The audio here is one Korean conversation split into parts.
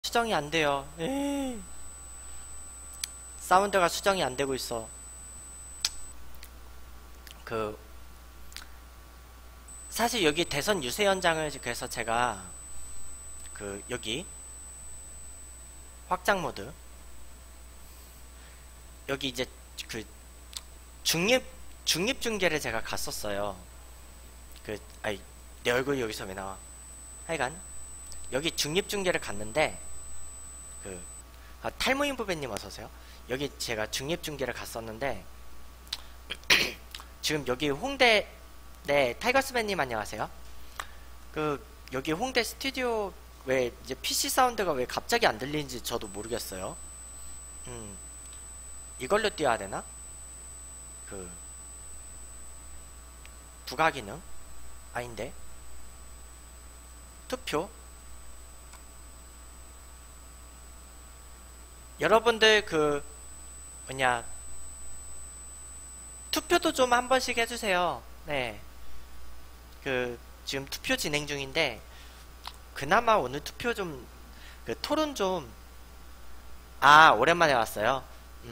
수정이 안 돼요. 에이. 사운드가 수정이 안 되고 있어. 그 사실 여기 대선 유세 현장을 그래서 제가 여기 확장 모드 여기 이제 그 중립 중계를 제가 갔었어요. 아니 내 얼굴이 여기서 왜 나와? 하여간 여기 중립 중계를 갔는데 탈모인 부배님 어서오세요. 여기 제가 중립 중계를 갔었는데 지금 여기 홍대 네 타이거스맨님 안녕하세요. 여기 홍대 스튜디오 왜 이제 PC 사운드가 왜 갑자기 안 들리는지 저도 모르겠어요. 이걸로 띄워야 되나? 부가 기능? 아닌데 투표? 여러분들 뭐냐 투표도 좀 한 번씩 해주세요. 네. 지금 투표 진행 중인데 그나마 오늘 투표 좀 토론 좀 오랜만에 왔어요.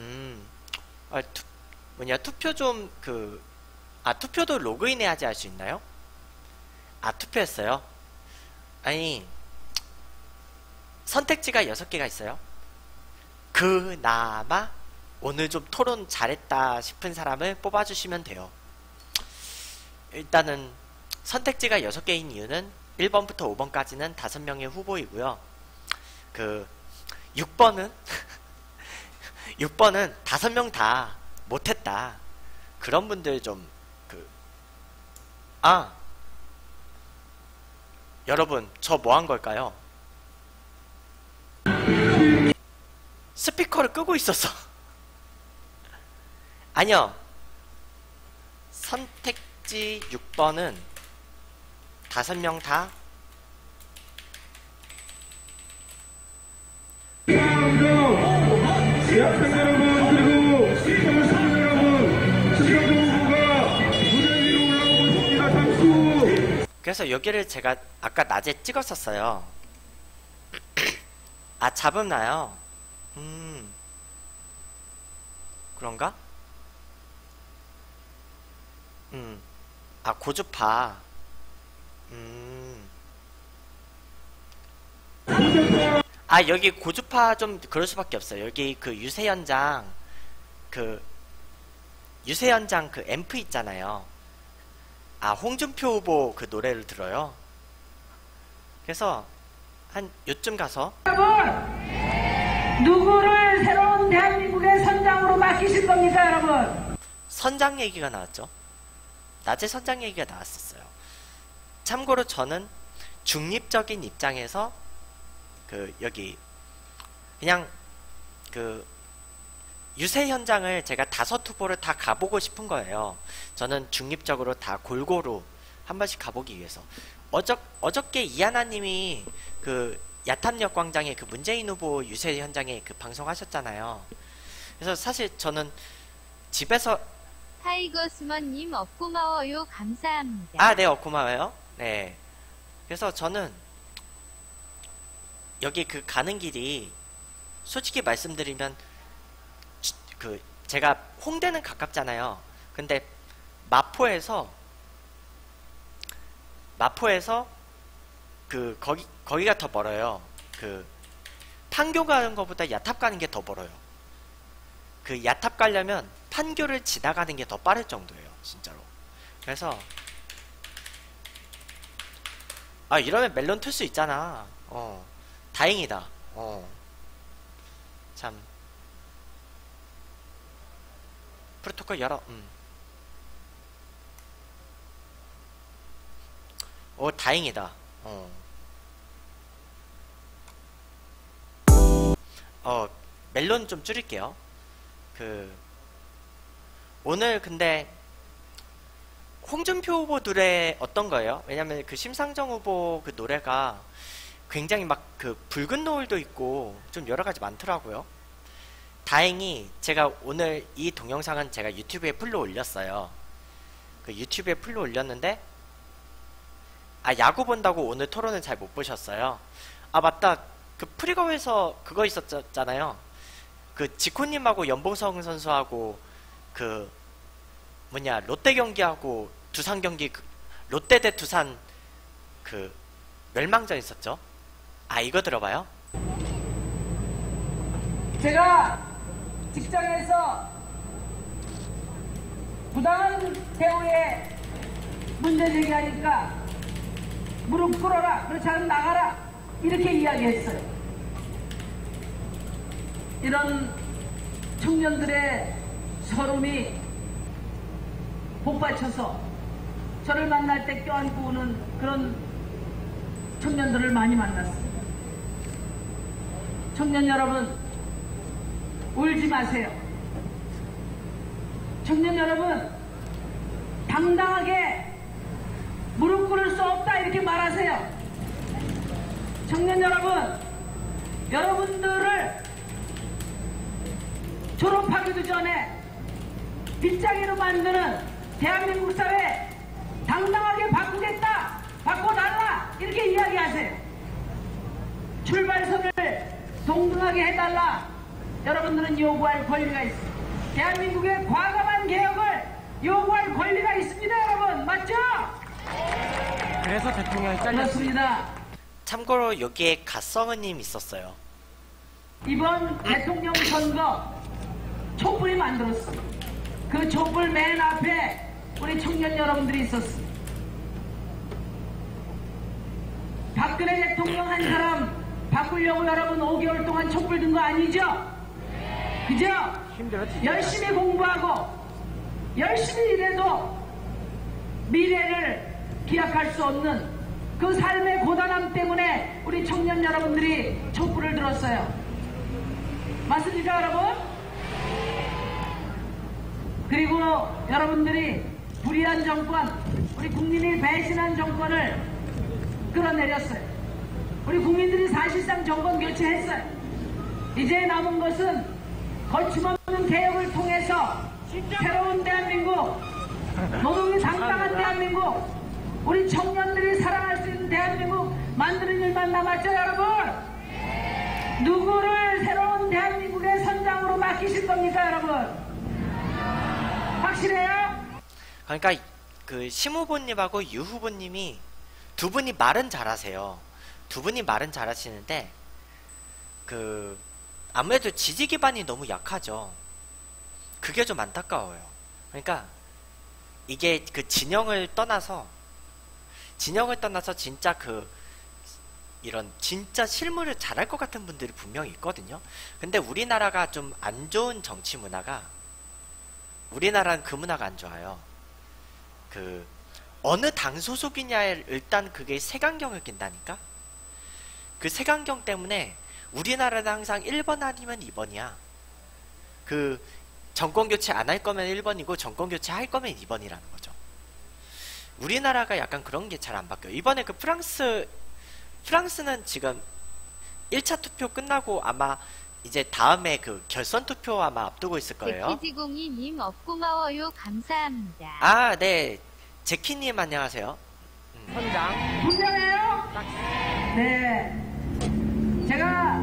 투표 좀 투표도 로그인 해야지 할 수 있나요? 투표했어요. 아니 선택지가 6개가 있어요. 그나마 오늘 좀 토론 잘했다 싶은 사람을 뽑아주시면 돼요. 일단은 선택지가 6개인 이유는 1번부터 5번까지는 5명의 후보이고요. 6번은 6번은 5명 다 못했다. 그런 분들 좀 여러분 저 뭐 한 걸까요? 스피커를 끄고 있었어. 아니요. 선택지 6번은 5명 다 지하철 여러분 그리고 시청을 시민 여러분 지금 후보가 무대 위로 올라오고 있습니다. 잠시 후 그래서 여기를 제가 아까 낮에 찍었었어요. 잡음나요? 그런가? 고주파. 여기 고주파 좀 그럴 수밖에 없어요. 여기 유세 현장 유세 현장 앰프 있잖아요. 홍준표 후보 노래를 들어요. 그래서 한 요쯤 가서 누구를 새로운 대한민국의 선장으로 맡기실 겁니까, 여러분? 선장 얘기가 나왔죠. 낮에 선장 얘기가 나왔었어요. 참고로 저는 중립적인 입장에서 여기 그냥 유세 현장을 제가 5 후보를 다 가보고 싶은 거예요. 저는 중립적으로 다 골고루 한 번씩 가보기 위해서. 어저께 이하나님이 야탐역 광장에 문재인 후보 유세 현장에 방송하셨잖아요. 그래서 사실 저는 집에서 타이거스먼님 고마워요. 감사합니다. 네, 고마워요. 네. 그래서 저는 여기 가는 길이 솔직히 말씀드리면 제가 홍대는 가깝잖아요. 근데 마포에서 거기가 더 멀어요. 판교 가는 것보다 야탑 가는 게 더 멀어요. 야탑 가려면 판교를 지나가는 게 더 빠를 정도예요. 진짜로. 그래서 이러면 멜론 틀 수 있잖아. 다행이다. 참 프로토콜 열어. 다행이다. 멜론 좀 줄일게요. 오늘 근데 홍준표 후보 노래 어떤 거예요? 왜냐면 심상정 후보 노래가 굉장히 막 붉은 노을도 있고 좀 여러가지 많더라고요. 다행히 제가 오늘 이 동영상은 제가 유튜브에 풀로 올렸어요. 유튜브에 풀로 올렸는데 야구 본다고 오늘 토론은 잘 못 보셨어요. 맞다. 그 프리거에서 그거 있었잖아요. 그 지코님하고 연보성 선수하고 그 뭐냐 롯데 경기하고 두산 경기 롯데 대 두산 그 멸망전 있었죠. 아 이거 들어봐요. 제가 직장에서 부당한 대우에 문제 제기하니까 무릎 꿇어라, 그렇지 않으면 나가라, 이렇게 이야기했어요. 이런 청년들의 서름이 복받쳐서 저를 만날 때 껴안고 오는 그런 청년들을 많이 만났습니다. 청년 여러분, 울지 마세요. 청년 여러분, 당당하게 무릎 꿇을 수 없다 이렇게 말하세요. 청년 여러분, 여러분들을 졸업하기도 전에 빗장이로 만드는 대한민국 사회 당당하게 바꾸겠다, 바꿔달라 이렇게 이야기하세요. 출발선을 동등하게 해달라, 여러분들은 요구할 권리가 있습니다. 대한민국의 과감한 개혁을 요구할 권리가 있습니다, 여러분. 맞죠? 그래서 대통령이 잘렸습니다. 그렇습니다. 참고로 여기에 갓성은님 있었어요. 이번 대통령 선거 촛불이 만들었어. 그 촛불 맨 앞에 우리 청년 여러분들이 있었어. 박근혜 대통령 한 사람 바꾸려고 여러분 5개월 동안 촛불 든 거 아니죠? 그죠? 힘들었지. 열심히 공부하고 열심히 일해도 미래를 기약할 수 없는 그 삶의 고단함 때문에 우리 청년 여러분들이 촛불을 들었어요. 맞습니까, 여러분? 그리고 여러분들이 불의한 정권, 우리 국민이 배신한 정권을 끌어내렸어요. 우리 국민들이 사실상 정권 교체했어요. 이제 남은 것은 거침없는 개혁을 통해서 새로운 대한민국, 노동이 당당한 대한민국, 우리 청년들이 살아갈 수 있는 대한민국 만드는 일만 남았죠, 여러분? 누구를 새로운 대한민국의 선장으로 맡기실 겁니까, 여러분? 확실해요? 그러니까 그 심 후보님하고 유 후보님이 두 분이 말은 잘하세요. 두 분이 말은 잘하시는데 그 아무래도 지지 기반이 너무 약하죠. 그게 좀 안타까워요. 그러니까 이게 그 진영을 떠나서 진짜 그 이런 진짜 실무를 잘할 것 같은 분들이 분명히 있거든요. 근데 우리나라가 좀 안 좋은 정치 문화가, 우리나라는 그 문화가 안 좋아요. 그 어느 당 소속이냐에 일단 그게 색안경을 낀다니까. 그 색안경 때문에 우리나라는 항상 1번 아니면 2번이야. 그 정권교체 안 할 거면 1번이고 정권교체 할 거면 2번이라는 거죠. 우리나라가 약간 그런 게 잘 안 바뀌어요. 이번에 그 프랑스는 지금 1차 투표 끝나고 아마 이제 다음에 그 결선 투표 아마 앞두고 있을 거예요. 제키지공이님 고마워요. 감사합니다. 아, 네. 제키님 안녕하세요. 선장. 분명해요? 네. 제가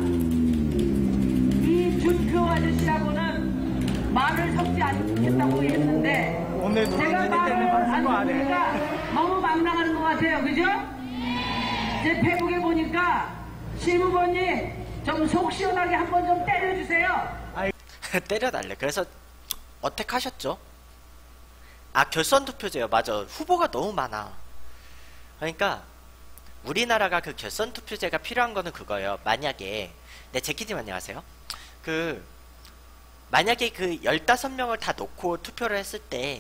이 준표 아저씨하고는 말을 섞지 않겠다고 했는데 오늘 제가 노동진이 때문에 말을 방송 안 안 해. 듣니까 너무 망랑하는 것 같아요. 그죠? 제 페북에 보니까 심 후보님 좀 속 시원하게 한번 좀 때려주세요. 때려달래. 그래서 어택하셨죠? 아, 결선 투표제요. 맞아. 후보가 너무 많아. 그러니까 우리나라가 그 결선 투표제가 필요한 거는 그거예요. 만약에 네, 제키님 안녕하세요. 그 만약에 그 15명을 다 놓고 투표를 했을 때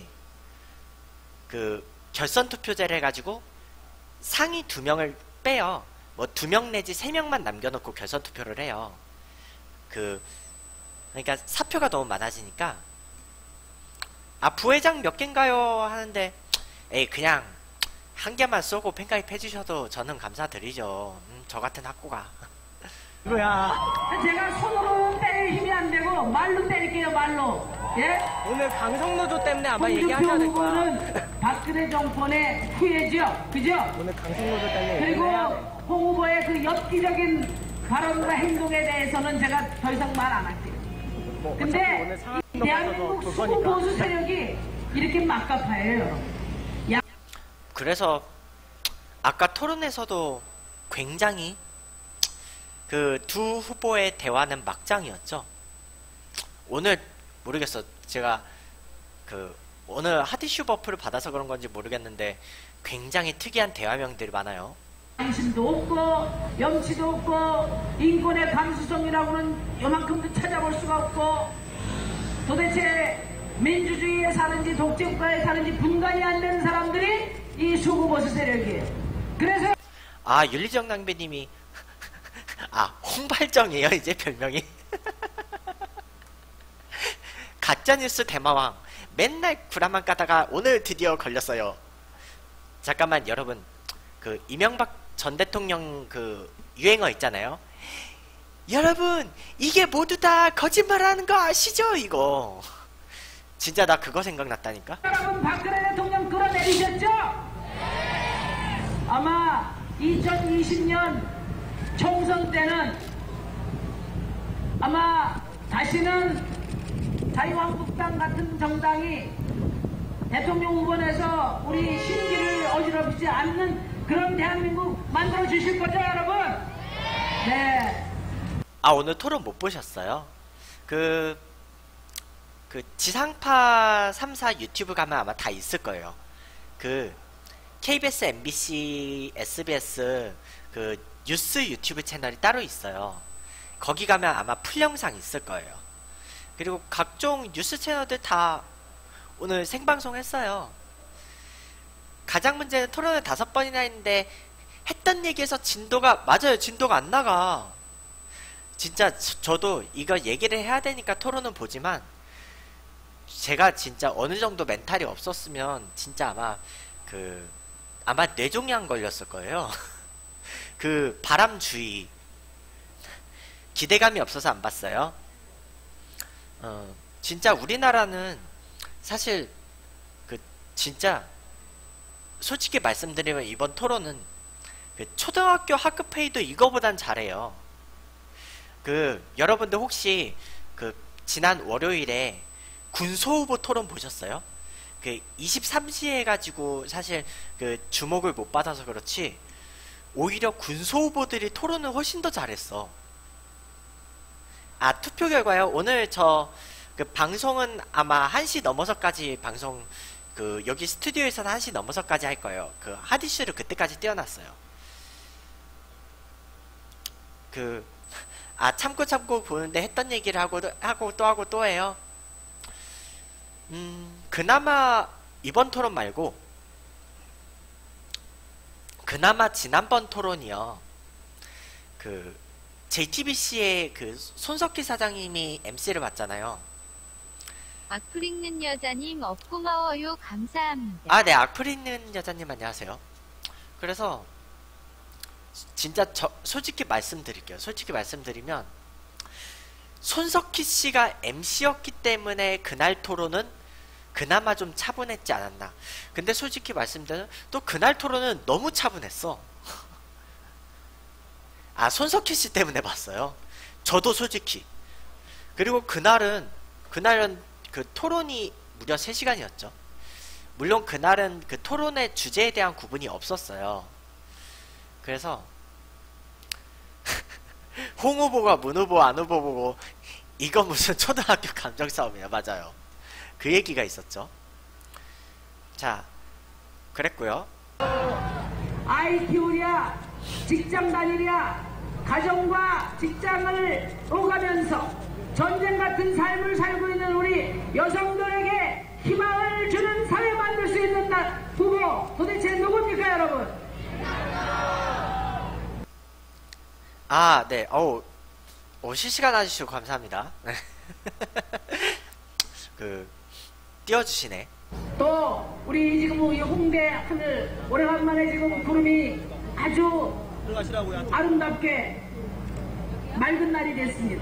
그 결선 투표제를 해가지고 상위 2명을 빼요. 뭐 2명 내지 3명만 남겨놓고 결선 투표를 해요. 그러니까 사표가 너무 많아지니까 아, 부회장 몇 개인가요? 하는데 에이, 그냥 한 개만 쏘고 팬가입 해주셔도 저는 감사드리죠. 저 같은 학고가. 이거야. 제가 손으로 때릴 힘이 안 되고 말로 때릴게요. 말로. 예? 오늘 강성노조 때문에 아마 홍준표 얘기하셔야 될 거야. 후보는 박근혜 정권의 후예죠. 그죠? 오늘 강성노조 때문에 그리고 얘기해야 돼. 홍 후보의 그 엽기적인 발언과 행동에 대해서는 제가 더 이상 말 안 할게요. 뭐 어차피 근데 오늘 상황 이 대한민국 볼 수구 거니까. 보수 세력이 이렇게 막가파예요, 여러분. 그래서 아까 토론에서도 굉장히 그 두 후보의 대화는 막장이었죠. 오늘 모르겠어. 제가 그 오늘 하디슈 버프를 받아서 그런 건지 모르겠는데 굉장히 특이한 대화명들이 많아요. 양심도 없고 염치도 없고 인권의 감수성이라고는 요만큼도 찾아볼 수가 없고 도대체 민주주의에 사는지 독재국가에 사는지 분간이 안 되는 사람들이 이 수구보수 세력이에요. 그래서 아, 윤리정 낭비님이 아, 홍발정이에요 이제 별명이. 가짜뉴스 대마왕 맨날 구라만 까다가 오늘 드디어 걸렸어요. 잠깐만 여러분, 그 이명박 전 대통령 그 유행어 있잖아요. 여러분 이게 모두 다 거짓말하는 거 아시죠? 이거 진짜 나 그거 생각났다니까. 여러분 박근혜 대통령 끌어내리셨죠? 아마 2020년 총선 때는 아마 다시는 자유한국당 같은 정당이 대통령 후보에서 우리 심기를 어지럽히지 않는 그런 대한민국 만들어 주실 거죠, 여러분? 네. 아, 오늘 토론 못 보셨어요? 그 지상파 3사 유튜브 가면 아마 다 있을 거예요. 그 KBS, MBC, SBS 그 뉴스 유튜브 채널이 따로 있어요. 거기 가면 아마 풀 영상 있을 거예요. 그리고 각종 뉴스 채널들 다 오늘 생방송 했어요. 가장 문제는 토론을 5번이나 했는데 했던 얘기에서 진도가 맞아요. 진도가 안 나가. 진짜 저도 이거 얘기를 해야 되니까 토론은 보지만 제가 진짜 어느 정도 멘탈이 없었으면 진짜 아마 뇌종양 걸렸을 거예요. 그 바람주의 기대감이 없어서 안 봤어요. 진짜 우리나라는 사실 그 진짜 솔직히 말씀드리면 이번 토론은 그 초등학교 학급 회의도 이거보단 잘해요. 그 여러분들 혹시 그 지난 월요일에 군소후보 토론 보셨어요? 그 23시 해가지고 사실 그 주목을 못 받아서 그렇지 오히려 군소후보들이 토론을 훨씬 더 잘했어. 아, 투표 결과요? 오늘 저 그 방송은 아마 1시 넘어서까지 방송 그 여기 스튜디오에서는 1시 넘어서까지 할 거예요. 그 하디슈를 그때까지 띄워놨어요. 참고 보는데 했던 얘기를 하고 또 해요. 그나마 이번 토론 말고 그나마 지난번 토론이요. 그 JTBC의 그 손석희 사장님이 MC를 맡잖아요. 악플 읽는 여자님 고마워요. 감사합니다. 아, 네, 악플 있는 여자님 안녕하세요. 그래서 진짜 솔직히 말씀드릴게요. 솔직히 말씀드리면 손석희 씨가 MC였기 때문에 그날 토론은 그나마 좀 차분했지 않았나. 근데 솔직히 말씀드리면 또 그날 토론은 너무 차분했어. 아, 손석희 씨 때문에 봤어요. 저도 솔직히. 그리고 그날은 그 토론이 무려 3시간이었죠. 물론 그날은 그 토론의 주제에 대한 구분이 없었어요. 그래서 홍 후보가 문 후보 안 후보 보고 이거 무슨 초등학교 감정 싸움이야. 맞아요. 그 얘기가 있었죠. 자, 그랬고요. 아이 키우랴, 직장 다니랴, 가정과 직장을 오가면서 전쟁 같은 삶을 살고 있는 우리 여성들에게 희망을 주는 사회 만들 수 있는 후보 도대체 누굽니까, 여러분? 아, 네. 실시간 와주시고 감사합니다. 띄워주시네. 또 우리 지금 이 홍대 하늘 오래간만에 지금 구름이 아주 아름답게 맑은 날이 됐습니다.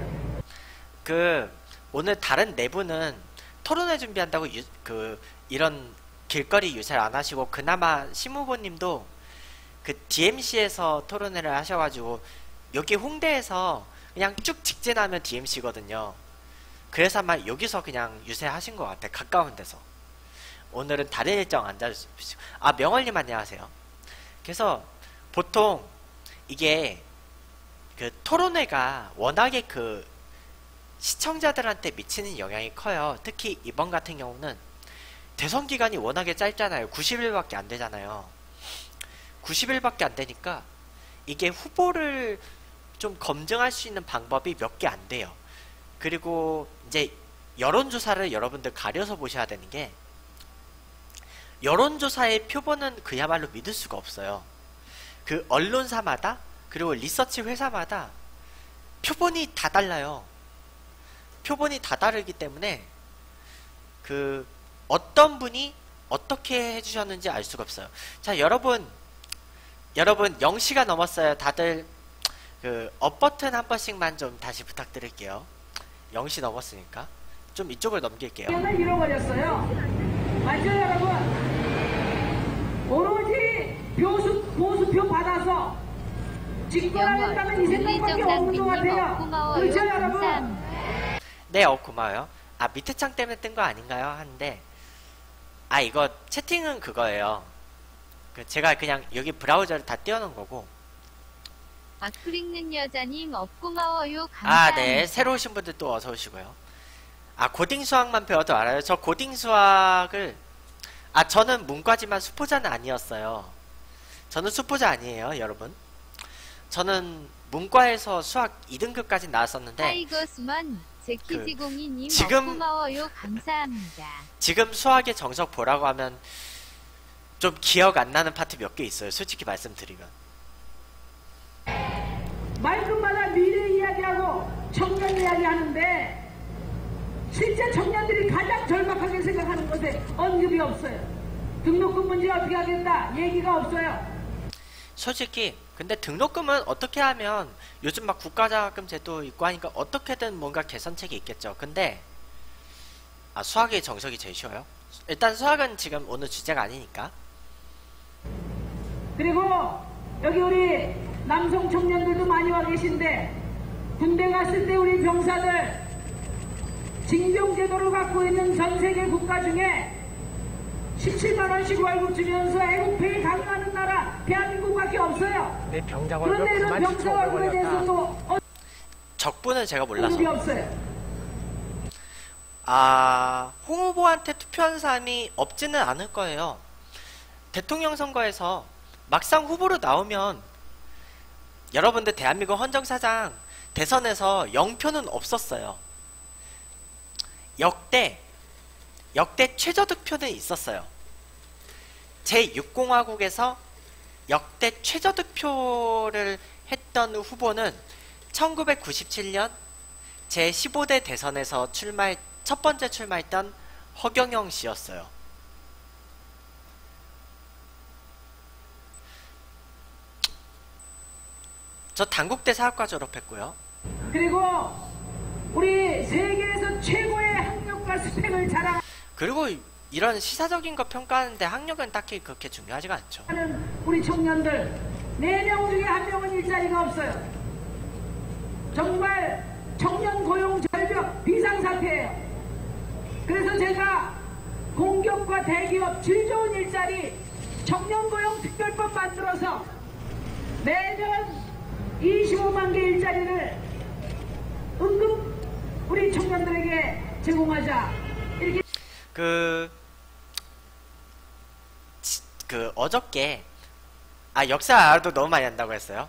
오늘 다른 내부는 토론회 준비한다고 이런 길거리 유세를 안 하시고 그나마 심 후보님도 그 DMC에서 토론회를 하셔가지고 여기 홍대에서 그냥 쭉 직진하면 DMC거든요. 그래서 아마 여기서 그냥 유세하신 것 같아. 가까운 데서. 오늘은 다른 일정 안 잡으시고. 아, 명월님 안녕하세요. 그래서 보통 이게 그 토론회가 워낙에 그 시청자들한테 미치는 영향이 커요. 특히 이번 같은 경우는 대선 기간이 워낙에 짧잖아요. 90일밖에 안 되잖아요. 90일밖에 안 되니까 이게 후보를 좀 검증할 수 있는 방법이 몇 개 안 돼요. 그리고 이제 여론조사를 여러분들 가려서 보셔야 되는 게, 여론조사의 표본은 그야말로 믿을 수가 없어요. 그 언론사마다 그리고 리서치 회사마다 표본이 다 달라요. 표본이 다 다르기 때문에 그 어떤 분이 어떻게 해주셨는지 알 수가 없어요. 자, 여러분 0시가 넘었어요. 다들 그 업 버튼 한 번씩만 좀 다시 부탁드릴게요. 0시 넘었으니까 좀 이쪽을 넘길게요. 을 잃어버렸어요. 맞죠, 여러분? 오로지 보수표 받아서 집권하겠다면 이 생각밖에 없는 것 같아요. 그렇죠, 여러분? 네, 고마워요. 아, 밑에 창 때문에 뜬 거 아닌가요? 하는데, 아, 이거 채팅은 그거예요. 그 제가 그냥 여기 브라우저를 다 띄워놓은 거고. 악플 읽는 여자님 고마워요. 감사합니다. 아, 네. 새로 오신 분들 또 어서 오시고요. 아, 고딩 수학만 배워도 알아요? 저 고딩 수학을, 아, 저는 문과지만 수포자는 아니었어요. 저는 수포자 아니에요, 여러분. 저는 문과에서 수학 2등급까지 나왔었는데, 타이거스먼 제키지공이님 지금- 고마워요. 감사합니다. 지금 수학의 정석 보라고 하면 좀 기억 안 나는 파트 몇 개 있어요. 솔직히 말씀드리면. 말끝마다 미래 이야기하고 청년 이야기 하는데 실제 청년들이 가장 절박하게 생각하는 것에 언급이 없어요. 등록금 문제 어떻게 하겠다 얘기가 없어요. 솔직히 근데 등록금은 어떻게 하면 요즘 막 국가자금 제도 있고 하니까 어떻게든 뭔가 개선책이 있겠죠. 근데 아, 수학의 정석이 제일 쉬워요. 일단 수학은 지금 오늘 주제가 아니니까. 그리고 여기 우리 남성 청년들도 많이 와 계신데 군대 갔을 때 우리 병사들 징병제도를 갖고 있는 전 세계 국가 중에 17만원씩 월급 주면서 애국페이 강요하는 나라 대한민국밖에 없어요. 내 병장 월급 그런데 이런 병사 월급에 97,500원이었다. 대해서도 적분은 제가 몰라서. 언급이 없어요. 아, 홍 후보한테 투표한 사람이 없지는 않을 거예요. 대통령 선거에서 막상 후보로 나오면 여러분들 대한민국 헌정사상 대선에서 0표는 없었어요. 역대 최저득표는 있었어요. 제6공화국에서 역대 최저득표를 했던 후보는 1997년 제15대 대선에서 첫 번째 출마했던 허경영 씨였어요. 저 단국대 사학과 졸업했고요. 그리고 우리 세계에서 최고의 학력과 스펙을 자랑하는 그리고 이런 시사적인 거 평가하는데 학력은 딱히 그렇게 중요하지가 않죠. 우리 청년들 4명 중에 1명은 일자리가 없어요. 정말 청년 고용 절벽 비상사태예요. 그래서 제가 공기업과 대기업 질 좋은 일자리 청년 고용 특별법 만들어서 매년 25만 개 일자리를 응급 우리 청년들에게 제공하자. 이렇게 어저께 역사 알아도 너무 많이 한다고 했어요.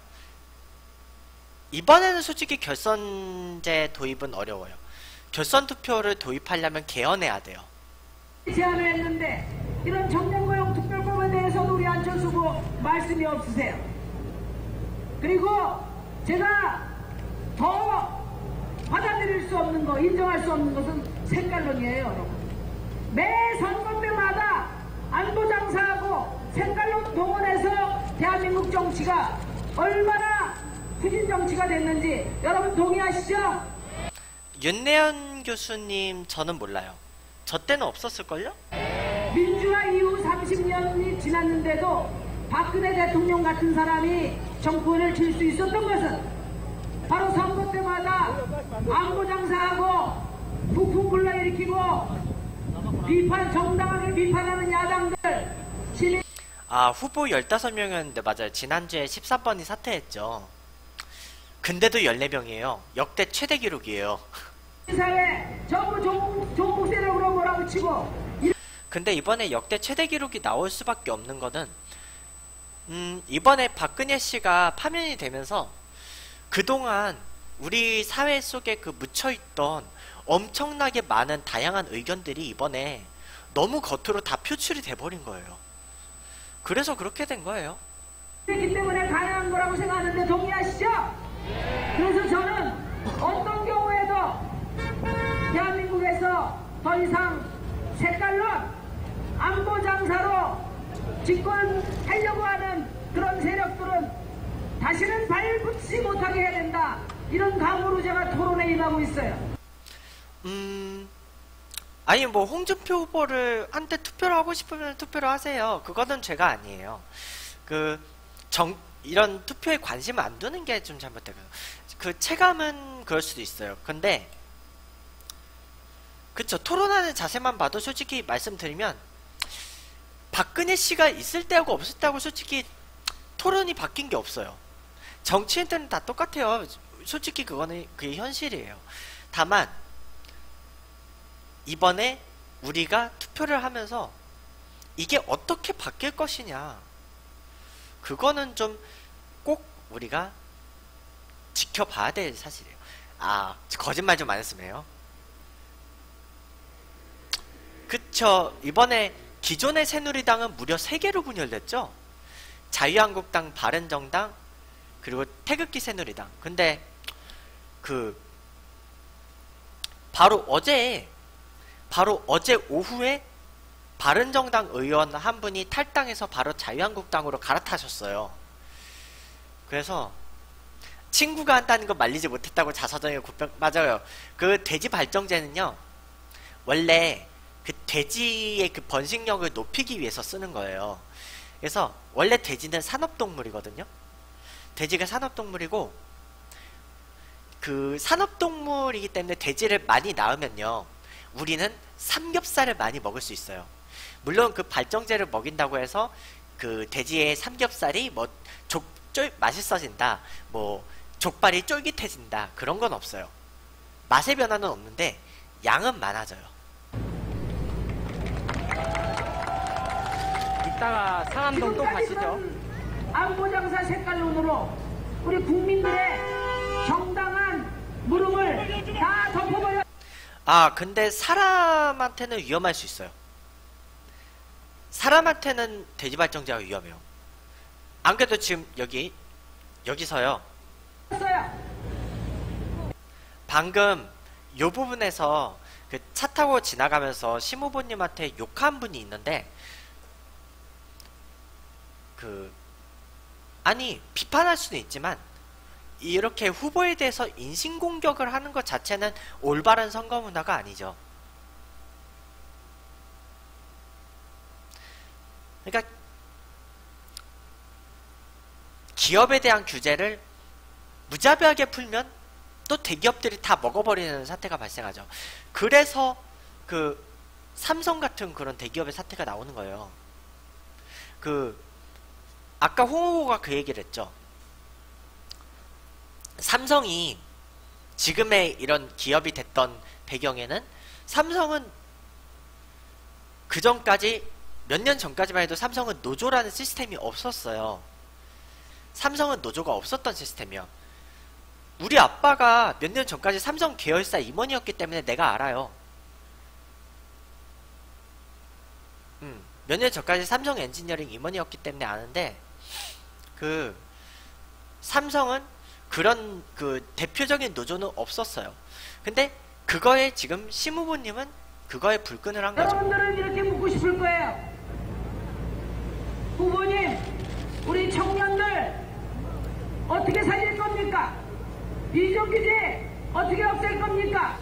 이번에는 솔직히 결선제 도입은 어려워요. 결선 투표를 도입하려면 개헌해야 돼요. 제안을 했는데 이런 청년 고용 특별법에 대해서도 우리 안철수 후보 말씀이 없으세요. 그리고 제가 더 받아들일 수 없는 거, 인정할 수 없는 것은 색깔론이에요, 여러분. 매 선거 때마다 안보 장사하고 색깔론 동원해서 대한민국 정치가 얼마나 후진 정치가 됐는지 여러분 동의하시죠? 윤내연 교수님 저는 몰라요. 저 때는 없었을걸요? 민주화 이후 30년이 지났는데도 박근혜 대통령 같은 사람이 정권을 질 수 있었던 것은 바로 선거 때마다 안보 장사하고 부품 불러일으키고 비판, 정당하게 비판하는 야당들 시민 아, 후보 15명이었는데 맞아요. 지난주에 13번이 사퇴했죠. 근데도 14명이에요. 역대 최대 기록이에요. 사회 전부 종북 세력으로 몰아붙이고 근데 이번에 역대 최대 기록이 나올 수밖에 없는 거는 이번에 박근혜 씨가 파면이 되면서 그동안 우리 사회 속에 그 묻혀있던 엄청나게 많은 다양한 의견들이 이번에 너무 겉으로 다 표출이 돼버린 거예요. 그래서 그렇게 된 거예요. 그렇기 때문에 가능한 거라고 생각하는데 동의하시죠? 그래서 저는 어떤 경우에도 대한민국에서 더 이상 색깔론 안보 장사로 집권하려고 하는 그런 세력들은 다시는 발붙이지 못하게 해야 된다. 이런 각오로 제가 토론에 임하고 있어요. 아니 뭐 홍준표 후보를 한테 투표를 하고 싶으면 투표를 하세요. 그거는 죄가 아니에요. 이런 투표에 관심을 안 두는 게 좀 잘못되고요. 그 체감은 그럴 수도 있어요. 근데 그쵸, 토론하는 자세만 봐도 솔직히 말씀드리면 박근혜 씨가 있을 때하고 없을 때하고 솔직히 토론이 바뀐 게 없어요. 정치인들은 다 똑같아요. 솔직히 그거는 그게 현실이에요. 다만 이번에 우리가 투표를 하면서 이게 어떻게 바뀔 것이냐, 그거는 좀 꼭 우리가 지켜봐야 될 사실이에요. 아, 거짓말 좀 안 했으면요. 그쵸, 이번에 기존의 새누리당은 무려 3개로 분열됐죠. 자유한국당, 바른정당, 그리고 태극기 새누리당. 근데 바로 어제 오후에 바른정당 의원 한 분이 탈당해서 바로 자유한국당으로 갈아타셨어요. 그래서 친구가 한다는 거 말리지 못했다고 자서전에 맞아요. 그 돼지 발정제는요, 원래 그 돼지의 그 번식력을 높이기 위해서 쓰는 거예요. 그래서 원래 돼지는 산업동물이거든요. 돼지가 산업동물이고, 그 산업동물이기 때문에 돼지를 많이 낳으면요, 우리는 삼겹살을 많이 먹을 수 있어요. 물론 그 발정제를 먹인다고 해서 그 돼지의 삼겹살이 뭐 맛있어진다, 뭐 족발이 쫄깃해진다, 그런 건 없어요. 맛의 변화는 없는데 양은 많아져요. 이따가 상암동 또 가시죠. 안보장사 색깔론으로 우리 국민들의 정당한 물음을 다 덮어버려. 아, 근데 사람한테는 위험할 수 있어요. 사람한테는 돼지발정제가 위험해요. 안 그래도 지금 여기서요, 방금 요 부분에서 그 차 타고 지나가면서 심 후보님한테 욕한 분이 있는데, 아니 비판할 수는 있지만 이렇게 후보에 대해서 인신공격을 하는 것 자체는 올바른 선거 문화가 아니죠. 그러니까 기업에 대한 규제를 무자비하게 풀면 또 대기업들이 다 먹어버리는 사태가 발생하죠. 그래서 그 삼성 같은 그런 대기업의 사태가 나오는 거예요. 아까 홍 후보가 그 얘기를 했죠. 삼성이 지금의 이런 기업이 됐던 배경에는, 삼성은 그 전까지 몇 년 전까지만 해도 삼성은 노조라는 시스템이 없었어요. 삼성은 노조가 없었던 시스템이요. 우리 아빠가 몇 년 전까지 삼성 계열사 임원이었기 때문에 내가 알아요. 몇 년 전까지 삼성 엔지니어링 임원이었기 때문에 아는데, 삼성은 그런 대표적인 노조는 없었어요. 근데 그거에 지금 심 후보님은 그거에 불끈을 한 거죠. 여러분들은 이렇게 묻고 싶을 거예요. 후보님, 우리 청년들 어떻게 살릴 겁니까? 비정규직 어떻게 없앨 겁니까?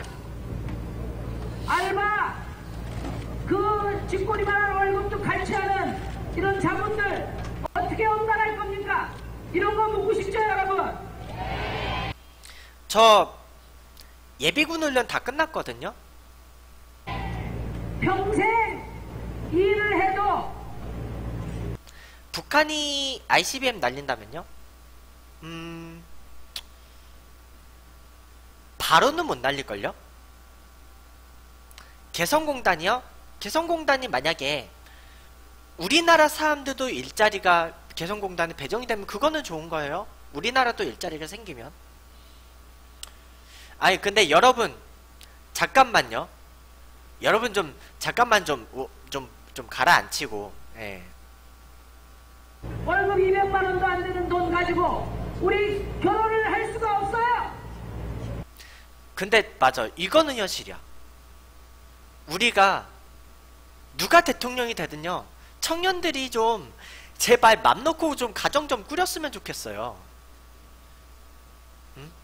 알바, 그 쥐꼬리만한 월급도 갈취하는 이런 자본들 어떻게 엄단할 겁니까? 이런 거 묻고 싶죠, 여러분? 저 예비군 훈련 다 끝났거든요. 평생 일을 해도 북한이 ICBM 날린다면요? 바로는 못 날릴걸요? 개성공단이요? 개성공단이 만약에 우리나라 사람들도 일자리가 개성공단에 배정이 되면 그거는 좋은 거예요. 우리나라도 일자리가 생기면. 아니 근데 여러분 잠깐만요. 여러분 좀 잠깐만 좀 가라앉히고. 예. 월급 200만 원도 안 되는 돈 가지고 우리 결혼을 할 수가 없어요. 근데 맞아, 이거는 현실이야. 우리가 누가 대통령이 되든요, 청년들이 좀 제발 맘 놓고 좀 가정 좀 꾸렸으면 좋겠어요. 응?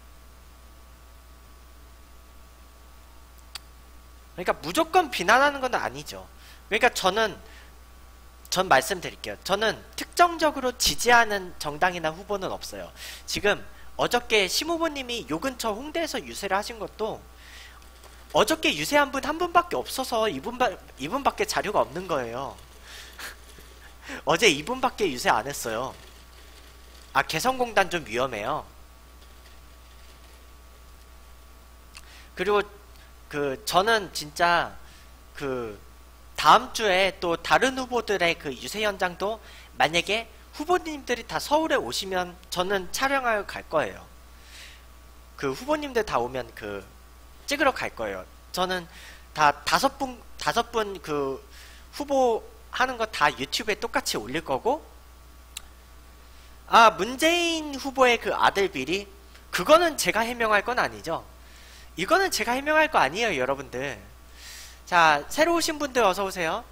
그러니까 무조건 비난하는 건 아니죠. 그러니까 전 말씀드릴게요. 저는 특정적으로 지지하는 정당이나 후보는 없어요. 지금 어저께 심 후보님이 요 근처 홍대에서 유세를 하신 것도 어저께 유세한 분 한 분밖에 없어서 이분밖에 자료가 없는 거예요. 어제 이분밖에 유세 안 했어요. 아, 개성공단 좀 위험해요. 그리고 저는 진짜 다음 주에 또 다른 후보들의 유세 현장도 만약에 후보님들이 다 서울에 오시면 저는 촬영하러 갈 거예요. 후보님들 다 오면 찍으러 갈 거예요. 저는 다 다섯 분 후보 하는 거 다 유튜브에 똑같이 올릴 거고, 아, 문재인 후보의 아들 비리, 그거는 제가 해명할 건 아니죠. 이거는 제가 해명할 거 아니에요, 여러분들. 자, 새로 오신 분들 어서 오세요.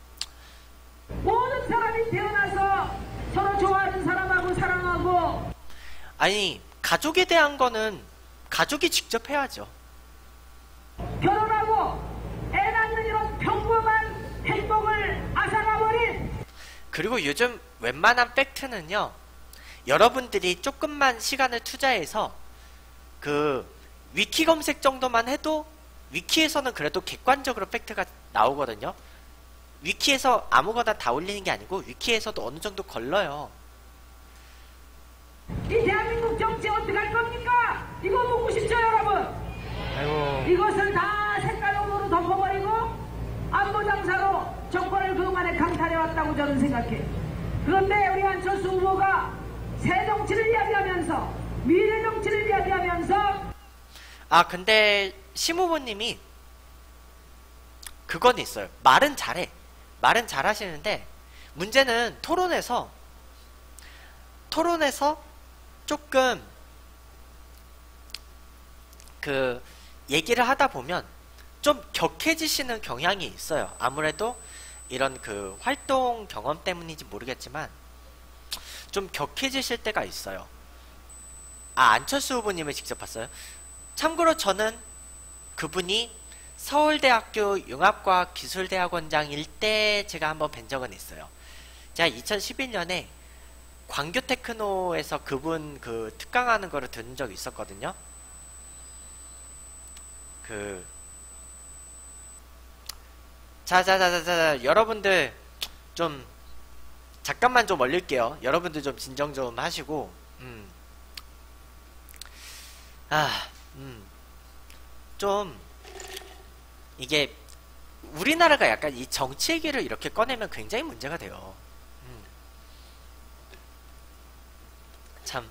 모든 사람이 태어나서 서로 좋아하는 사람하고 사랑하고. 아니, 가족에 대한 거는 가족이 직접 해야죠. 결혼하고 애 낳는 이런 평범한 행복을 앗아가버린. 그리고 요즘 웬만한 팩트는요, 여러분들이 조금만 시간을 투자해서 위키 검색 정도만 해도 위키에서는 그래도 객관적으로 팩트가 나오거든요. 위키에서 아무거나 다 올리는 게 아니고 위키에서도 어느 정도 걸러요. 이 대한민국 정치 어떻게 할 겁니까? 이거 묻고 싶죠, 여러분? 아이고. 이것을 다 색깔용으로 덮어버리고 안보장사로 정권을 그동안에 강탈해왔다고 저는 생각해. 그런데 우리 안철수 후보가 새 정치를 이야기하면서, 미래 정치를 이야기하면서. 아, 근데 심 후보님이 그건 있어요. 말은 잘해. 말은 잘하시는데 문제는 토론에서 조금 얘기를 하다 보면 좀 격해지시는 경향이 있어요. 아무래도 이런 활동 경험 때문인지 모르겠지만 좀 격해지실 때가 있어요. 아, 안철수 후보님을 직접 봤어요? 참고로 저는 그분이 서울대학교 융합과학기술대학원장일 때 제가 한번 뵌 적은 있어요. 제가 2011년에 광교테크노에서 그분 특강하는 거를 들은 적이 있었거든요. 자, 여러분들 좀 잠깐만 좀 올릴게요. 여러분들 좀 진정 좀 하시고, 좀 이게 우리나라가 약간 이 정치 얘기를 이렇게 꺼내면 굉장히 문제가 돼요. 참.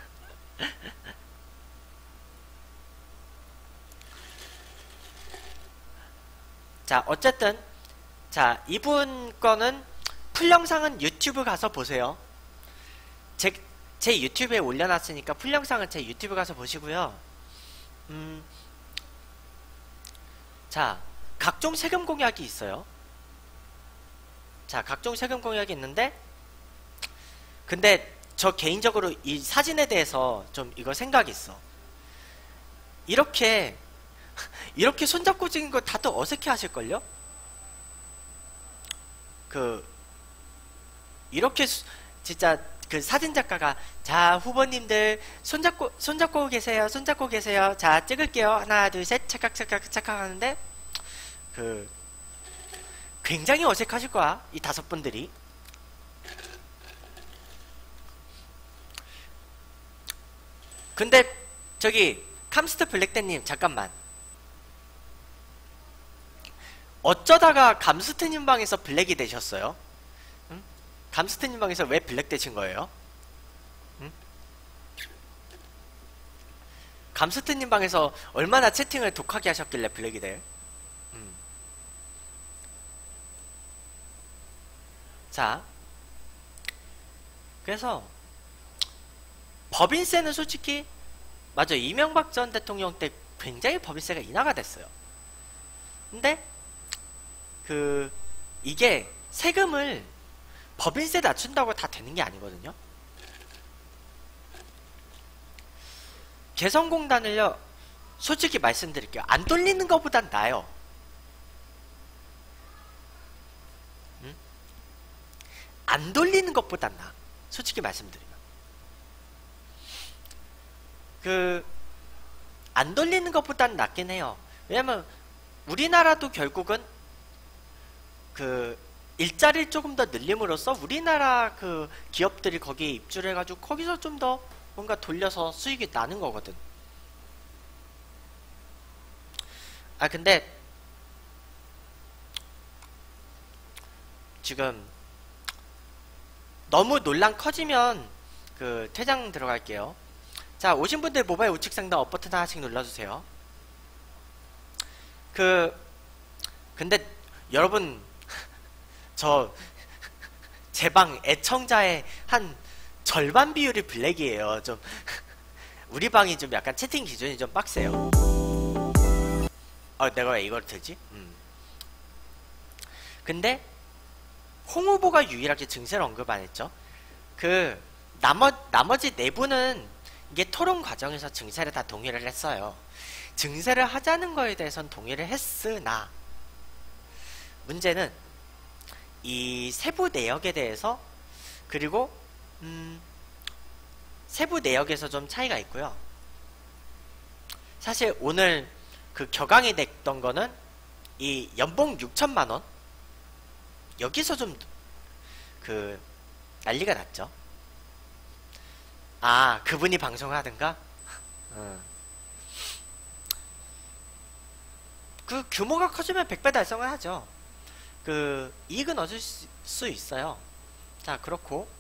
자, 어쨌든 자, 이분 거는 풀 영상은 유튜브 가서 보세요. 제 유튜브에 올려놨으니까 풀 영상은 제 유튜브 가서 보시고요. 자, 각종 세금 공약이 있어요. 자, 각종 세금 공약이 있는데, 근데 저 개인적으로 이 사진에 대해서 좀 이거 생각이 있어. 이렇게 손잡고 찍은 거 다들 어색해 하실걸요? 이렇게 진짜 그 사진작가가 자 후보님들 손잡고 계세요. 손잡고 계세요. 자 찍을게요. 하나 둘 셋 착각 착각 착각 하는데 그 굉장히 어색하실 거야. 이 5분들이. 근데 저기 감스트 블랙댄님 잠깐만. 어쩌다가 감스트님 방에서 블랙이 되셨어요? 응? 감스트님 방에서 왜 블랙 되신 거예요? 응? 감스트님 방에서 얼마나 채팅을 독하게 하셨길래 블랙이 돼? 자, 그래서 법인세는 솔직히 맞아, 이명박 전 대통령 때 굉장히 법인세가 인하가 됐어요. 근데 이게 세금을 법인세 낮춘다고 다 되는 게 아니거든요. 개성공단을요, 솔직히 말씀드릴게요. 안 돌리는 것보단 나아요. 응? 안 돌리는 것보단 나아. 솔직히 말씀드리면. 안 돌리는 것보단 낫긴 해요. 왜냐면, 우리나라도 결국은, 일자리를 조금 더 늘림으로써 우리나라 기업들이 거기에 입주를 해가지고 거기서 좀 더 뭔가 돌려서 수익이 나는 거거든. 근데, 지금, 너무 논란 커지면, 퇴장 들어갈게요. 자, 오신 분들 모바일 우측 상단 업 버튼 하나씩 눌러주세요. 근데, 여러분, 제 방 애청자의 한 절반 비율이 블랙이에요. 좀, 우리 방이 좀 약간 채팅 기준이 좀 빡세요. 내가 왜 이걸 들지? 근데, 홍 후보가 유일하게 증세를 언급 안 했죠. 나머지 4분은 이게 토론 과정에서 증세를 다 동의를 했어요. 증세를 하자는 거에 대해서는 동의를 했으나, 문제는 이 세부 내역에 대해서, 그리고 세부 내역에서 좀 차이가 있고요. 사실 오늘 격앙이 됐던 거는 이 연봉 6천만원 여기서 좀 난리가 났죠. 그분이 방송을 하든가? 규모가 커지면 100배 달성을 하죠. 이익은 얻을 수 있어요. 자, 그렇고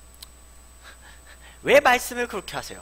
왜 말씀을 그렇게 하세요?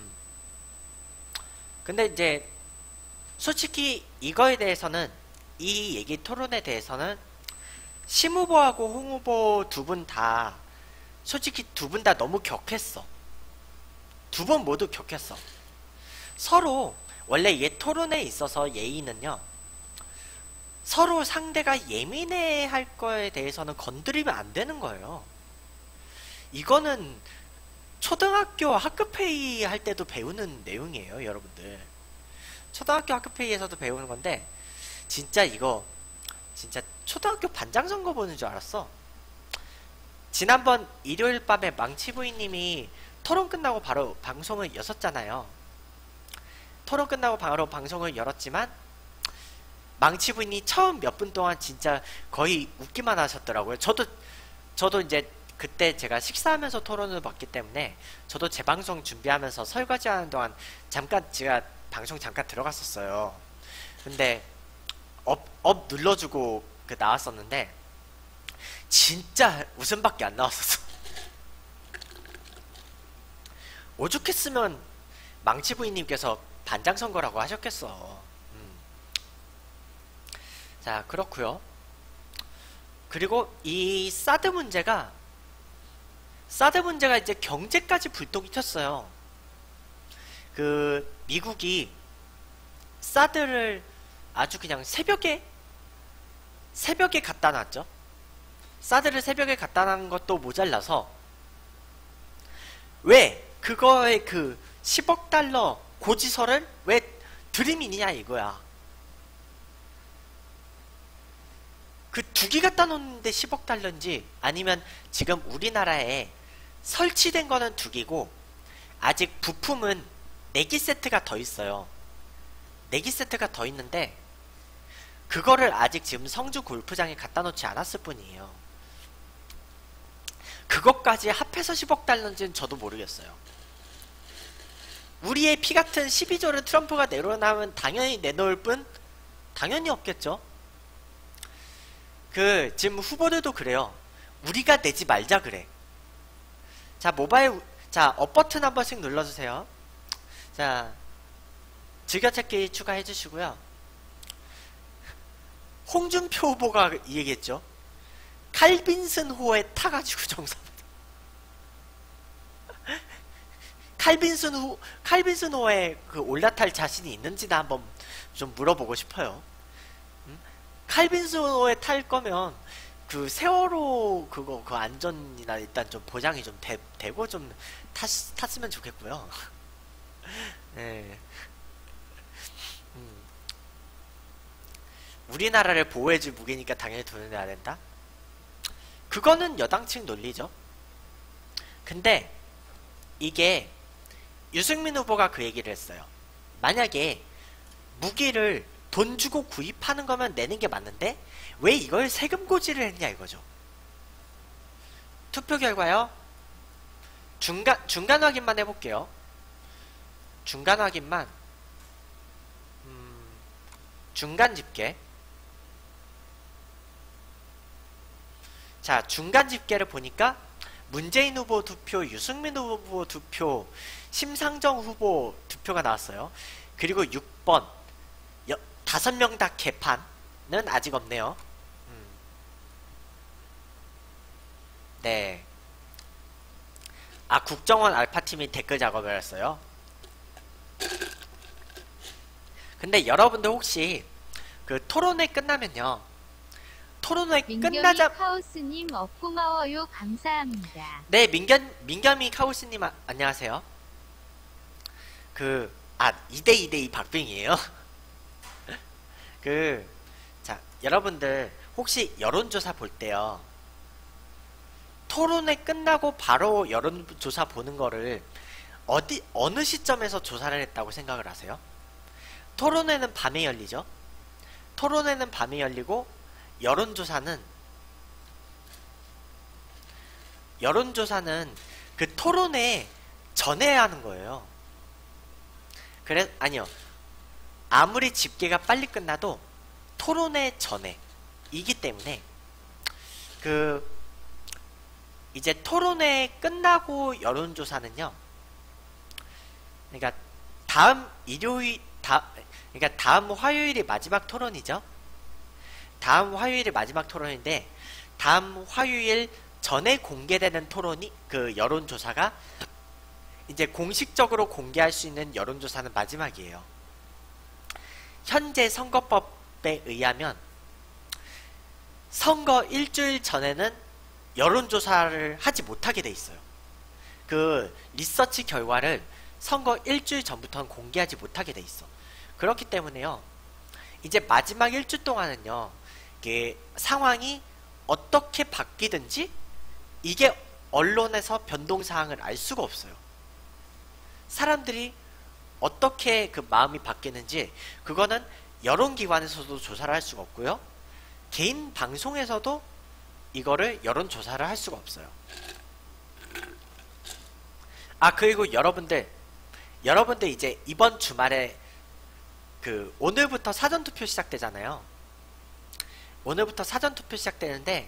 근데 이제 솔직히 이거에 대해서는, 이 얘기 토론에 대해서는 심 후보하고 홍 후보 두 분 다, 솔직히 두 분 다 너무 격했어. 두 분 모두 격했어. 서로 원래 이게 토론에 있어서 예의는요, 서로 상대가 예민해 할 거에 대해서는 건드리면 안 되는 거예요. 이거는 초등학교 학급회의 할 때도 배우는 내용이에요, 여러분들. 초등학교 학급회의에서도 배우는 건데, 진짜 이거 진짜 초등학교 반장 선거 보는 줄 알았어. 지난번 일요일 밤에 망치부인님이 토론 끝나고 바로 방송을 여셨잖아요. 토론 끝나고 바로 방송을 열었지만 망치부인이 처음 몇 분 동안 진짜 거의 웃기만 하셨더라고요. 저도 이제 그때 제가 식사하면서 토론을 봤기 때문에 저도 제 방송 준비하면서 설거지하는 동안 잠깐 제가 방송 잠깐 들어갔었어요. 근데 업 눌러주고 나왔었는데 진짜 웃음밖에 안 나왔었어. 오죽했으면 망치부인님께서 반장선거라고 하셨겠어. 자, 그렇구요. 그리고 이 사드 문제가 이제 경제까지 불똥이 튀었어요. 미국이 사드를 아주 그냥 새벽에 갖다 놨죠. 사드를 새벽에 갖다 놨는 것도 모자라서, 왜 그거의 10억 달러 고지서를 왜 들이미냐 이거야. 2기 갖다 놓는데 10억 달러인지, 아니면 지금 우리나라에 설치된 거는 2기고 아직 부품은 4기 세트가 더 있어요. 4기 세트가 더 있는데 그거를 아직 지금 성주 골프장에 갖다 놓지 않았을 뿐이에요. 그것까지 합해서 10억 달러인지는 저도 모르겠어요. 우리의 피 같은 12조를 트럼프가 내놓으면 당연히 내놓을 뿐 당연히 없겠죠. 지금 후보들도 그래요. 우리가 내지 말자 그래. 자, 업 버튼 한 번씩 눌러주세요. 자, 즐겨찾기 추가해 주시고요. 홍준표 후보가 이 얘기했죠. 칼빈슨 호에 타가지고 정상. 칼빈슨 호에 올라탈 자신이 있는지나 한번 좀 물어보고 싶어요. 칼빈슨 호에 탈 거면 세월호 그 안전이나 일단 좀 보장이 좀 되고 좀 탔으면 좋겠고요. 네. 우리나라를 보호해줄 무기니까 당연히 돈을 내야 된다? 그거는 여당 측 논리죠. 근데 이게 유승민 후보가 그 얘기를 했어요. 만약에 무기를 돈 주고 구입하는 거면 내는 게 맞는데 왜 이걸 세금 고지를 했냐 이거죠. 투표 결과요. 중간 확인만 해볼게요. 중간 확인만. 중간 집계. 자, 중간 집계를 보니까 문재인 후보 2표, 유승민 후보 2표, 심상정 후보 2표가 나왔어요. 그리고 6번 5명 다 개판은 아직 없네요. 네. 아, 국정원 알파팀이 댓글 작업을 했어요. 근데 여러분들 혹시 토론회 끝나면요. 토론회 끝나자. 카오스님 고마워요. 감사합니다. 네, 민겸이 카오스님 안녕하세요. 2대2 박빙이에요. 자, 여러분들 혹시 여론조사 볼 때요. 토론회 끝나고 바로 여론조사 보는 거를 어느 시점에서 조사를 했다고 생각을 하세요? 토론회는 밤에 열리죠? 토론회는 밤에 열리고 여론조사는 그 토론회 전에 하는 거예요. 아니요. 아무리 집계가 빨리 끝나도 토론회 전에 이기 때문에 이제 토론회 끝나고 여론조사는요. 그러니까 다음 화요일이 마지막 토론이죠. 다음 화요일이 마지막 토론인데 다음 화요일 전에 공개되는 여론조사가 이제 공식적으로 공개할 수 있는 여론조사는 마지막이에요. 현재 선거법에 의하면 선거 일주일 전에는 여론조사를 하지 못하게 돼 있어요. 리서치 결과를 선거 일주일 전부터는 공개하지 못하게 돼 있어. 그렇기 때문에요. 이제 마지막 일주 동안은요. 상황이 어떻게 바뀌든지 이게 언론에서 변동사항을 알 수가 없어요. 사람들이 어떻게 마음이 바뀌는지 그거는 여론기관에서도 조사를 할 수가 없고요. 개인 방송에서도 이거를 여론조사를 할 수가 없어요. 그리고 여러분들 이제 이번 주말에 오늘부터 사전투표 시작되잖아요. 오늘부터 사전투표 시작되는데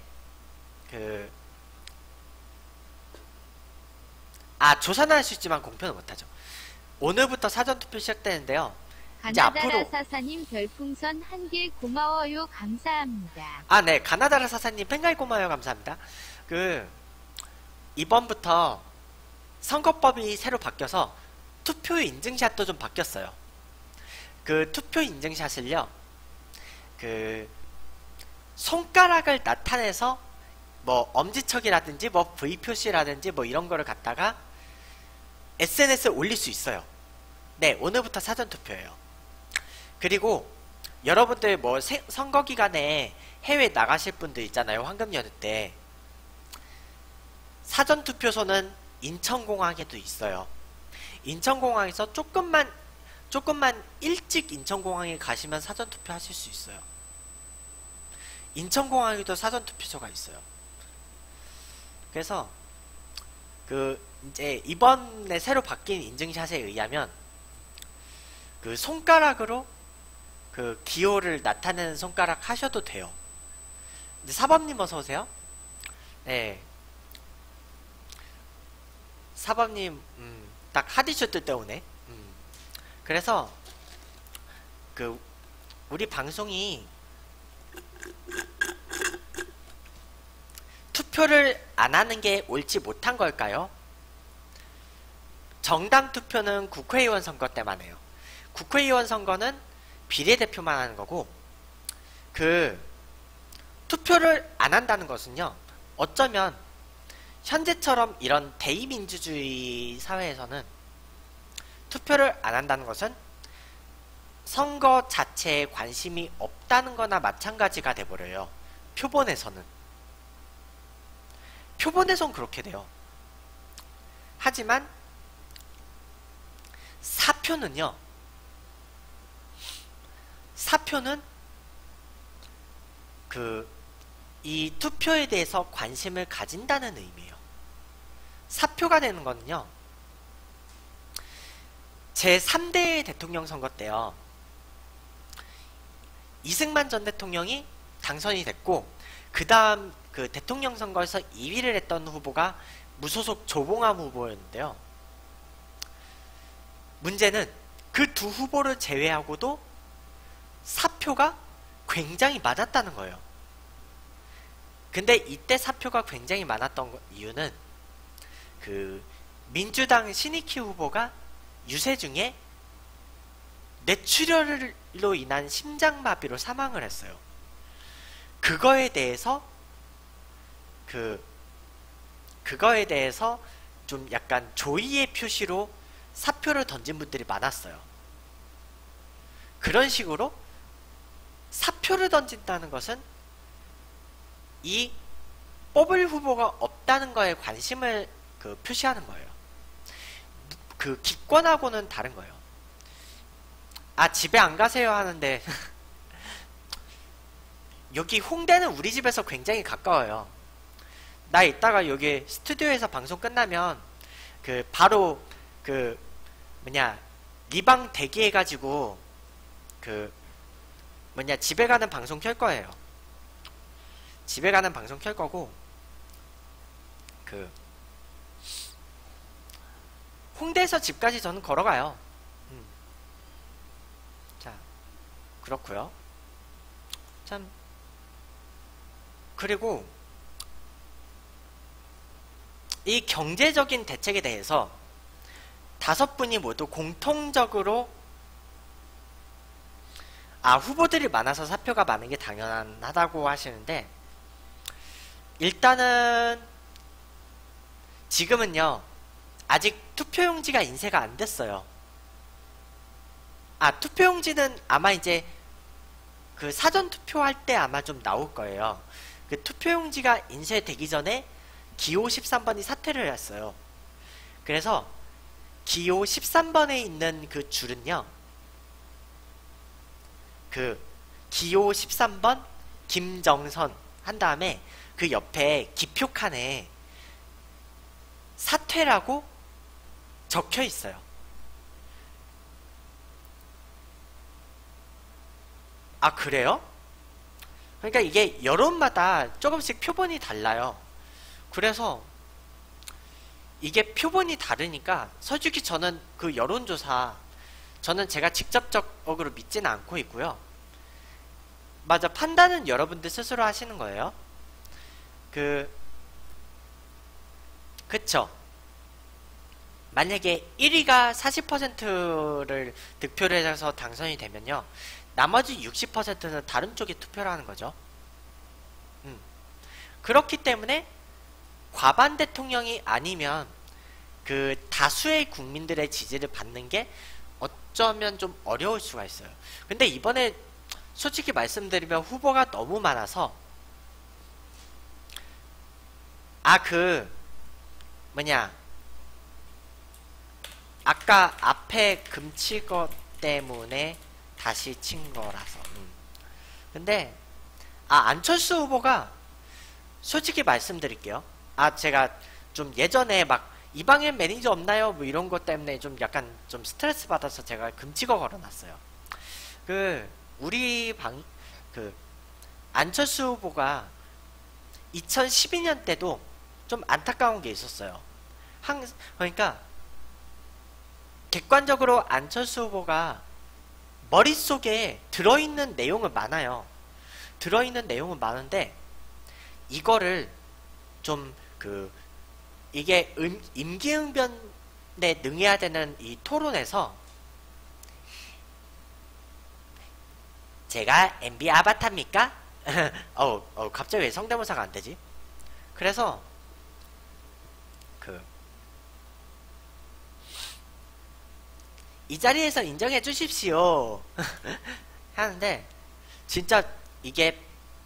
조사는 할 수 있지만 공표는 못하죠. 오늘부터 사전투표 시작되는데요. 이제 가나다라 앞으로 사사님 별풍선 1개 고마워요. 감사합니다. 네. 가나다라 사사님 팬가입 고마워요. 감사합니다. 이번부터 선거법이 새로 바뀌어서 투표 인증샷도 좀 바뀌었어요. 투표 인증샷을요. 손가락을 나타내서 엄지척이라든지 V 표시라든지 이런 거를 갖다가 SNS에 올릴 수 있어요. 네, 오늘부터 사전투표예요. 그리고 여러분들 선거 기간에 해외 나가실 분들 있잖아요. 황금 연휴 때 사전투표소는 인천공항에도 있어요. 인천공항에서 조금만 일찍 인천공항에 가시면 사전투표 하실 수 있어요. 인천공항에도 사전투표소가 있어요. 그래서 이제 이번에 새로 바뀐 인증샷에 의하면 손가락으로 기호를 나타내는 손가락 하셔도 돼요. 근데 사범님 어서오세요. 네. 사범님 딱 하디슈트 때오네. 그래서 우리 방송이 투표를 안 하는 게 옳지 못한 걸까요? 정당 투표는 국회의원 선거 때만 해요. 국회의원 선거는 비례대표만 하는 거고, 투표를 안 한다는 것은요, 어쩌면 현재처럼 이런 대의민주주의 사회에서는 투표를 안 한다는 것은 선거 자체에 관심이 없다는 거나 마찬가지가 돼버려요. 표본에서는 그렇게 돼요. 하지만 사표는 이 투표에 대해서 관심을 가진다는 의미예요. 사표가 되는 거는요, 제3대 대통령 선거 때요, 이승만 전 대통령이 당선이 됐고, 그 다음 대통령 선거에서 2위를 했던 후보가 무소속 조봉암 후보였는데요. 문제는 그 두 후보를 제외하고도 사표가 굉장히 많았다는 거예요. 근데 이때 사표가 굉장히 많았던 이유는 민주당 신익희 후보가 유세 중에 뇌출혈로 인한 심장마비로 사망을 했어요. 그거에 대해서 좀 약간 조의의 표시로 사표를 던진 분들이 많았어요. 그런 식으로 사표를 던진다는 것은 이 뽑을 후보가 없다는 거에 관심을 표시하는 거예요. 기권하고는 다른 거예요. 아, 집에 안 가세요 하는데 여기 홍대는 우리 집에서 굉장히 가까워요. 나 이따가 여기 스튜디오에서 방송 끝나면 바로 리방 대기해가지고 집에 가는 방송 켤 거예요. 집에 가는 방송 켤 거고, 홍대에서 집까지 저는 걸어가요. 자, 그렇고요. 참, 그리고 이 경제적인 대책에 대해서 5분이 모두 공통적으로 후보들이 많아서 사표가 많은 게 당연하다고 하시는데, 일단은 지금은요, 아직 투표용지가 인쇄가 안 됐어요. 투표용지는 아마 이제 사전투표할 때 아마 좀 나올 거예요. 투표용지가 인쇄되기 전에 기호 13번이 사퇴를 했어요. 그래서 기호 13번에 있는 줄은요, 기호 13번 김정선 한 다음에 그 옆에 기표 칸에 사퇴라고 적혀 있어요. 그래요? 그러니까 이게 여론마다 조금씩 표본이 달라요. 그래서 이게 표본이 다르니까 솔직히 저는 여론조사 저는 제가 직접적으로 믿지는 않고 있고요. 맞아, 판단은 여러분들 스스로 하시는 거예요. 그쵸? 만약에 1위가 40%를 득표를 해서 당선이 되면요, 나머지 60%는 다른 쪽에 투표를 하는 거죠. 그렇기 때문에 과반 대통령이 아니면 다수의 국민들의 지지를 받는 게 어쩌면 좀 어려울 수가 있어요. 근데 이번에 솔직히 말씀드리면 후보가 너무 많아서 아까 앞에 금칠 것 때문에 다시 친 거라서. 근데 안철수 후보가 솔직히 말씀드릴게요. 제가 좀 예전에 막 이방인 매니저 없나요? 뭐 이런 것 때문에 좀 약간 좀 스트레스 받아서 제가 금찍어 걸어놨어요. 우리 안철수 후보가 2012년 때도 좀 안타까운 게 있었어요. 그러니까 객관적으로 안철수 후보가 머릿속에 들어있는 내용은 많아요. 들어있는 내용은 많은데 이거를 좀 이게 임기응변에 능해야 되는 이 토론에서 제가 MB 아바타입니까? 갑자기 왜 성대모사가 안 되지? 그래서 이 자리에서 인정해 주십시오 하는데, 진짜 이게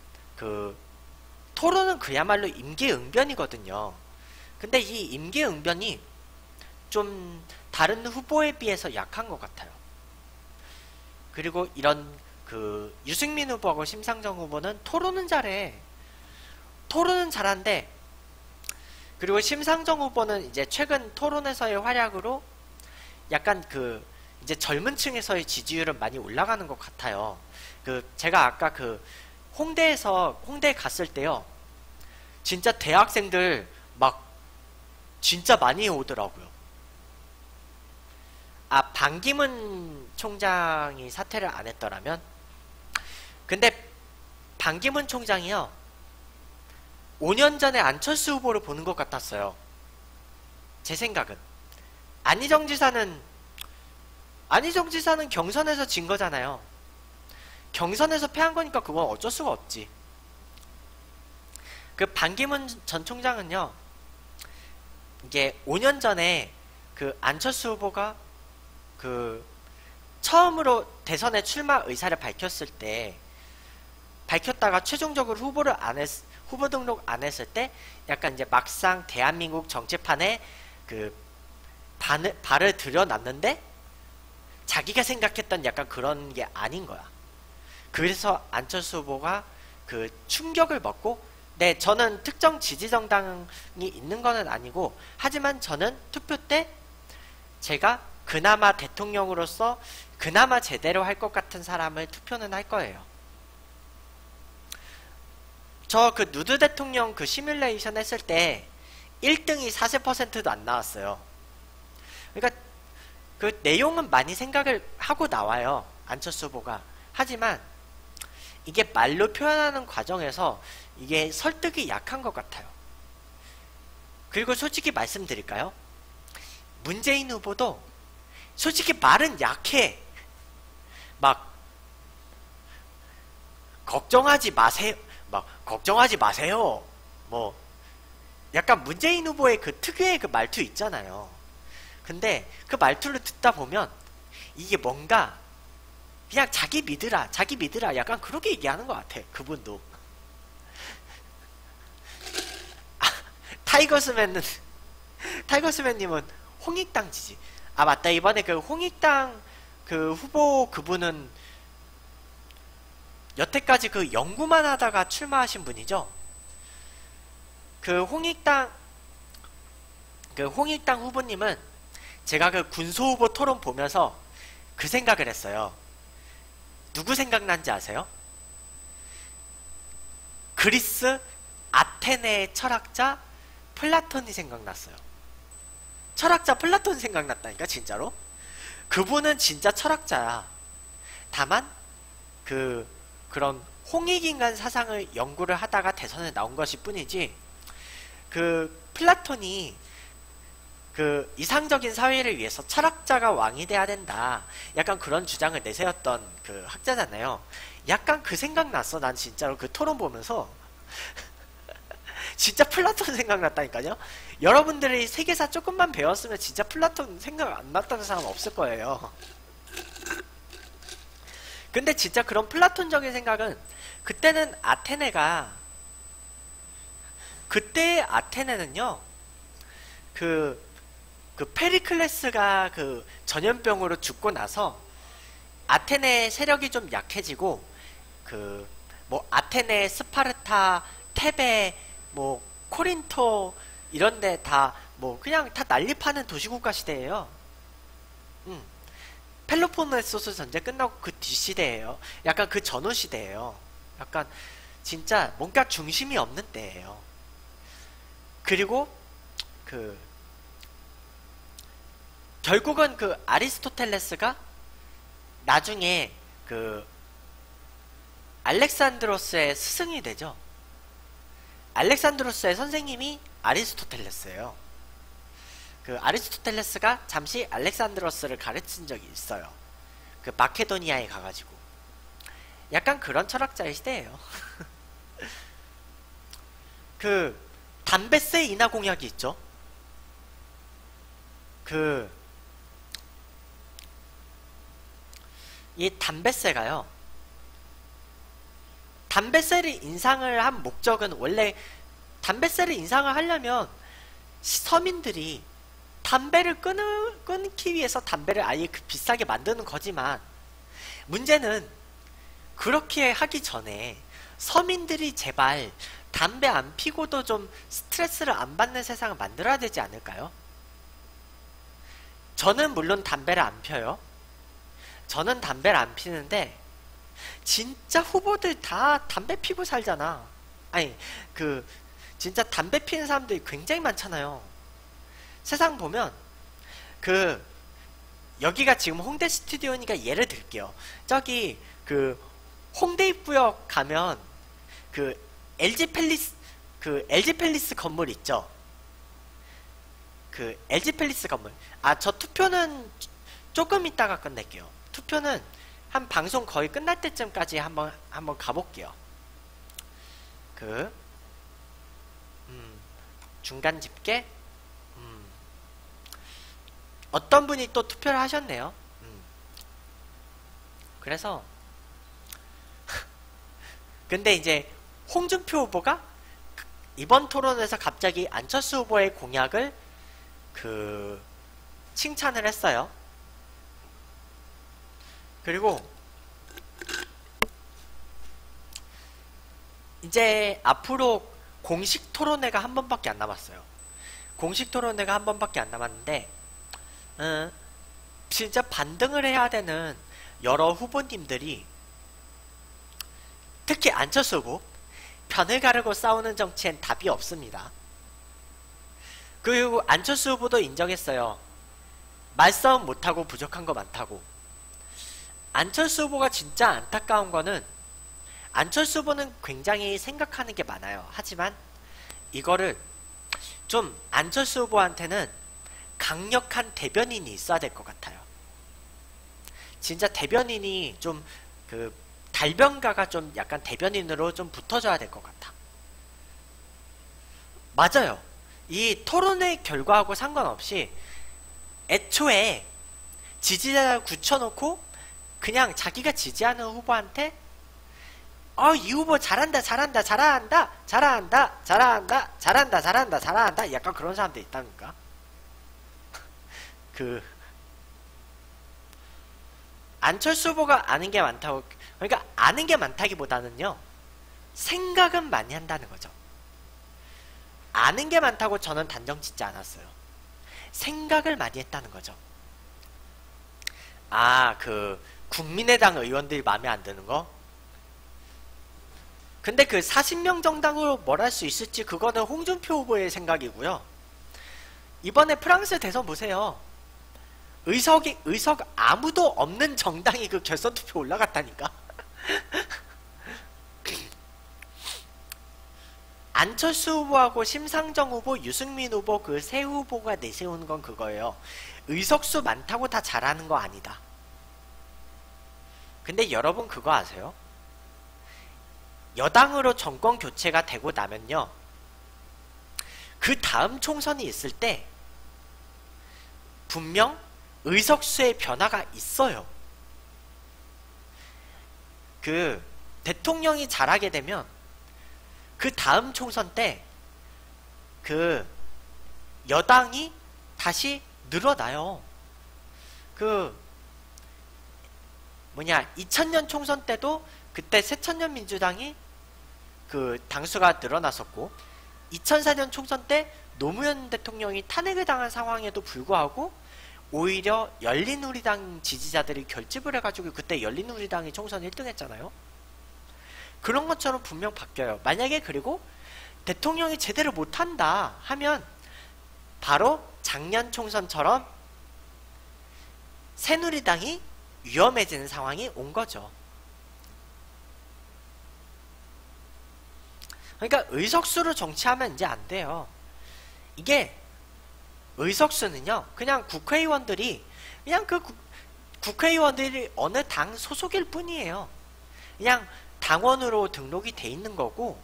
토론은 그야말로 임기응변이거든요. 근데 이 임기응변이 좀 다른 후보에 비해서 약한 것 같아요. 그리고 이런 유승민 후보하고 심상정 후보는 토론은 잘해. 토론은 잘한데, 그리고 심상정 후보는 이제 최근 토론에서의 활약으로 약간 이제 젊은 층에서의 지지율은 많이 올라가는 것 같아요. 제가 아까 홍대에 갔을 때요, 진짜 대학생들 막 진짜 많이 오더라고요. 반기문 총장이 사퇴를 안 했더라면. 근데 반기문 총장이요, 5년 전에 안철수 후보를 보는 것 같았어요. 제 생각은. 안희정 지사는 경선에서 진 거잖아요. 경선에서 패한 거니까 그건 어쩔 수가 없지. 반기문 전 총장은요, 이게 5년 전에 안철수 후보가 처음으로 대선에 출마 의사를 밝혔다가 최종적으로 후보 등록 안 했을 때 약간 이제 막상 대한민국 정치판에 발을 들여놨는데 자기가 생각했던 약간 그런 게 아닌 거야. 그래서 안철수 후보가 충격을 먹고, 네, 저는 특정 지지정당이 있는 거는 아니고, 하지만 저는 투표 때 제가 그나마 대통령으로서 그나마 제대로 할 것 같은 사람을 투표는 할 거예요. 저 누드 대통령 시뮬레이션 했을 때 1등이 40%도 안 나왔어요. 그러니까 내용은 많이 생각을 하고 나와요, 안철수 후보가. 하지만 이게 말로 표현하는 과정에서 이게 설득이 약한 것 같아요. 그리고 솔직히 말씀드릴까요? 문재인 후보도 솔직히 말은 약해. 막 걱정하지 마세요. 뭐 약간 문재인 후보의 특유의 말투 있잖아요. 근데 말투를 듣다 보면 이게 뭔가 그냥 자기 믿으라 약간 그렇게 얘기하는 것 같아, 그분도. 타이거스맨님은 홍익당 지지. 맞다, 이번에 홍익당 후보 그분은 여태까지 연구만 하다가 출마하신 분이죠. 홍익당 후보님은 제가 군소 후보 토론 보면서 생각을 했어요. 누구 생각난지 아세요? 그리스 아테네의 철학자 플라톤이 생각났어요. 철학자 플라톤 생각났다니까, 진짜로. 그분은 진짜 철학자야. 다만 그런 홍익인간 사상을 연구를 하다가 대선에 나온 것이 뿐이지, 플라톤이 이상적인 사회를 위해서 철학자가 왕이 돼야 된다, 약간 그런 주장을 내세웠던 학자잖아요. 약간 생각났어, 난 진짜로 토론 보면서. 진짜 플라톤 생각났다니까요. 여러분들이 세계사 조금만 배웠으면 진짜 플라톤 생각 안 났다는 사람 없을 거예요. 근데 진짜 그런 플라톤적인 생각은, 그때는 그때의 아테네는요, 그 페리클레스가 그 전염병으로 죽고 나서 아테네 세력이 좀 약해지고 그 뭐 아테네, 스파르타, 테베, 뭐 코린토 이런데 다 뭐 그냥 다 난립하는 도시국가 시대예요. 펠로폰네소스 전쟁 끝나고 그 뒷시대예요. 약간 그 전후 시대예요. 약간 진짜 뭔가 중심이 없는 때예요. 그리고 그 결국은 그 아리스토텔레스가 나중에 그 알렉산드로스의 스승이 되죠. 알렉산드로스의 선생님이 아리스토텔레스예요. 그 아리스토텔레스가 잠시 알렉산드로스를 가르친 적이 있어요. 그 마케도니아에 가가지고. 약간 그런 철학자의 시대예요. 그 담베세 인하 공약이 있죠. 이 담베세가요. 담베세를 인상을 한 목적은 원래 담베세를 인상을 하려면 서민들이 담배를 끊기 위해서 담배를 아예 비싸게 만드는 거지만 문제는 그렇게 하기 전에 서민들이 제발 담배 안 피고도 좀 스트레스를 안 받는 세상을 만들어야 되지 않을까요? 저는 물론 담배를 안 펴요. 저는 담배를 안 피는데 진짜 후보들 다 담배 피고 살잖아. 아니 그 진짜 담배 피는 사람들이 굉장히 많잖아요. 세상 보면 그 여기가 지금 홍대 스튜디오니까 예를 들게요. 저기 그 홍대 입구역 가면 그 LG 팰리스 건물 있죠. 그 LG 팰리스 건물. 아, 저 투표는 조금 있다가 끝낼게요. 투표는 한 방송 거의 끝날 때쯤까지 한번 가볼게요. 중간 집계. 어떤 분이 또 투표를 하셨네요. 그래서 근데 이제 홍준표 후보가 이번 토론에서 갑자기 안철수 후보의 공약을 칭찬을 했어요. 그리고 이제 앞으로 공식 토론회가 한 번밖에 안 남았어요. 공식 토론회가 한 번밖에 안 남았는데 진짜 반등을 해야 되는 여러 후보님들이 특히 안철수 후보 편을 가르고 싸우는 정치엔 답이 없습니다. 그리고 안철수 후보도 인정했어요. 말싸움 못하고 부족한 거 많다고. 안철수 후보가 진짜 안타까운 거는 안철수 후보는 굉장히 생각하는 게 많아요. 하지만 이거를 좀 안철수 후보한테는 강력한 대변인이 있어야 될 것 같아요. 진짜 대변인이 좀 달변가가 좀 약간 대변인으로 좀 붙어줘야 될 것 같아. 맞아요. 이 토론회 결과하고 상관없이 애초에 지지자를 굳혀놓고 그냥 자기가 지지하는 후보한테 이 후보 잘한다 약간 그런 사람들 있다니까. 안철수 후보가 아는 게 많다고, 그러니까 아는 게 많다기보다는요, 생각은 많이 한다는 거죠. 아는 게 많다고 저는 단정 짓지 않았어요. 생각을 많이 했다는 거죠. 국민의당 의원들이 마음에 안 드는 거? 근데 40명 정당으로 뭘 할 수 있을지 그거는 홍준표 후보의 생각이고요. 이번에 프랑스 대선 보세요. 의석 아무도 없는 정당이 결선 투표 올라갔다니까. 안철수 후보하고 심상정 후보, 유승민 후보 세 후보가 내세우는 건 그거예요. 의석수 많다고 다 잘하는 거 아니다. 근데 여러분 그거 아세요? 여당으로 정권 교체가 되고 나면요, 그 다음 총선이 있을 때 분명 의석수의 변화가 있어요. 대통령이 잘하게 되면 그 다음 총선 때 여당이 다시 늘어나요. 2000년 총선 때도 그때 새천년 민주당이 당수가 늘어났었고, 2004년 총선 때 노무현 대통령이 탄핵을 당한 상황에도 불구하고 오히려 열린우리당 지지자들이 결집을 해가지고 그때 열린우리당이 총선 1등 했잖아요. 그런 것처럼 분명 바뀌어요. 만약에 그리고 대통령이 제대로 못한다 하면 바로 작년 총선처럼 새누리당이 위험해지는 상황이 온 거죠. 그러니까 의석수로 정치하면 이제 안 돼요. 이게 의석수는요, 그냥 국회의원들이 그냥 국회의원들이 어느 당 소속일 뿐이에요. 그냥 당원으로 등록이 돼 있는 거고,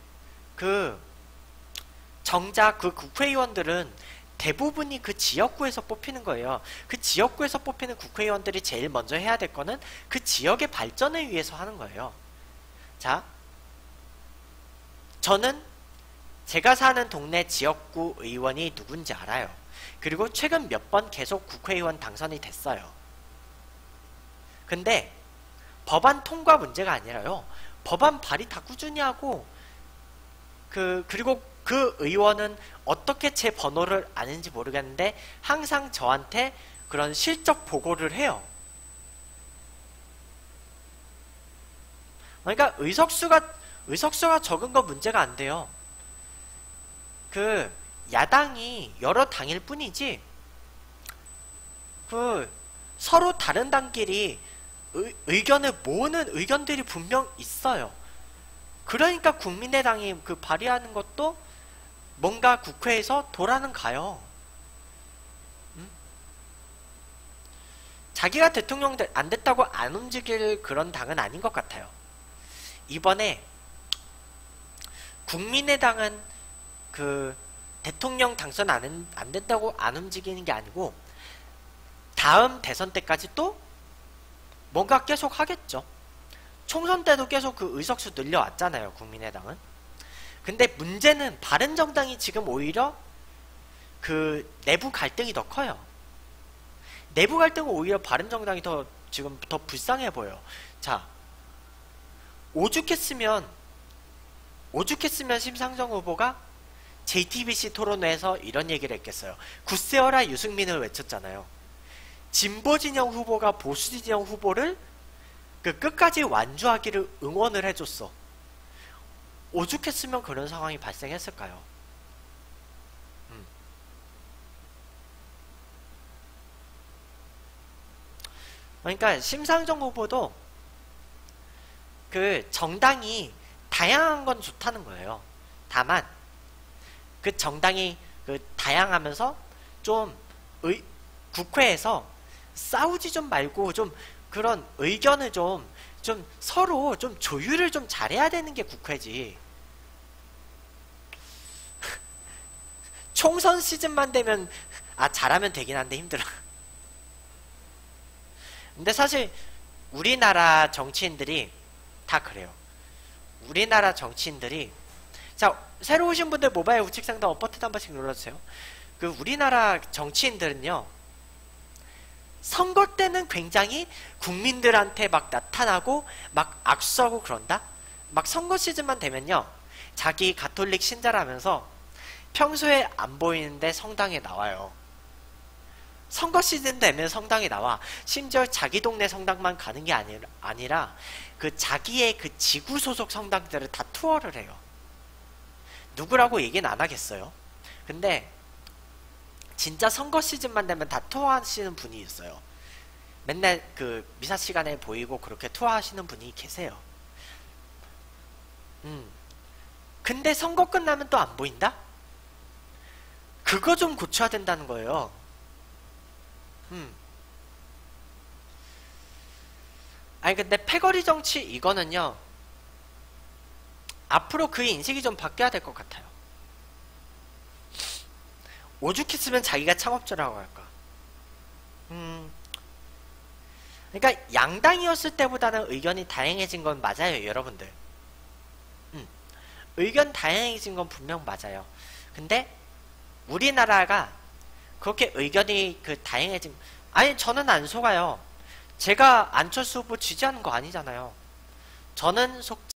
정작 국회의원들은 대부분이 그 지역구에서 뽑히는 거예요. 그 지역구에서 뽑히는 국회의원들이 제일 먼저 해야 될 거는 그 지역의 발전을 위해서 하는 거예요. 자, 저는 제가 사는 동네 지역구 의원이 누군지 알아요. 그리고 최근 몇 번 계속 국회의원 당선이 됐어요. 근데 법안 통과 문제가 아니라요, 법안 발의 다 꾸준히 하고, 그리고 그 의원은 어떻게 제 번호를 아는지 모르겠는데 항상 저한테 그런 실적 보고를 해요. 그러니까 의석수가 적은 건 문제가 안 돼요. 야당이 여러 당일 뿐이지, 서로 다른 당끼리 의견을 모으는 의견들이 분명 있어요. 그러니까 국민의당이 발의하는 것도 뭔가 국회에서 돌아는 가요. 자기가 대통령 안 됐다고 안 움직일 그런 당은 아닌 것 같아요. 이번에 국민의당은 대통령 당선 안 된다고 안 움직이는 게 아니고 다음 대선 때까지 또 뭔가 계속 하겠죠. 총선 때도 계속 의석수 늘려왔잖아요, 국민의당은. 근데 문제는 바른정당이 지금 오히려 내부 갈등이 더 커요. 내부 갈등은 오히려 바른정당이 지금 더 불쌍해 보여. 자, 오죽했으면 심상정 후보가 JTBC 토론회에서 이런 얘기를 했겠어요. 굳세어라 유승민을 외쳤잖아요. 진보진영 후보가 보수진영 후보를 끝까지 완주하기를 응원을 해줬어. 오죽했으면 그런 상황이 발생했을까요? 그러니까 심상정 후보도 정당이 다양한 건 좋다는 거예요. 다만 정당이 다양하면서 좀 국회에서 싸우지 좀 말고 좀 그런 의견을 좀 서로 좀 조율을 좀 잘해야 되는 게 국회지. 총선 시즌만 되면 잘하면 되긴 한데 힘들어. 근데 사실 우리나라 정치인들이 다 그래요. 우리나라 정치인들이, 자, 새로 오신 분들 모바일 우측 상단 버튼 한 번씩 눌러주세요. 우리나라 정치인들은요, 선거 때는 굉장히 국민들한테 막 나타나고 막 악수하고 그런다? 막 선거 시즌만 되면요, 자기 가톨릭 신자라면서 평소에 안 보이는데 성당에 나와요. 선거 시즌 되면 성당에 나와. 심지어 자기 동네 성당만 가는 게 아니라 자기의 지구 소속 성당들을 다 투어를 해요. 누구라고 얘기는 안 하겠어요. 근데 진짜 선거 시즌만 되면 다 투어하시는 분이 있어요. 맨날 미사 시간에 보이고 그렇게 투어하시는 분이 계세요. 근데 선거 끝나면 또 안 보인다? 그거 좀 고쳐야 된다는 거예요. 아니 근데 패거리 정치 이거는요, 앞으로 그 인식이 좀 바뀌어야 될 것 같아요. 오죽했으면 자기가 창업주라고 할까. 그러니까 양당이었을 때보다는 의견이 다양해진 건 맞아요, 여러분들. 의견 다양해진 건 분명 맞아요. 근데 우리나라가 그렇게 의견이 그 다양해진, 아니, 저는 안 속아요. 제가 안철수 후보 지지하는 거 아니잖아요. 저는 속지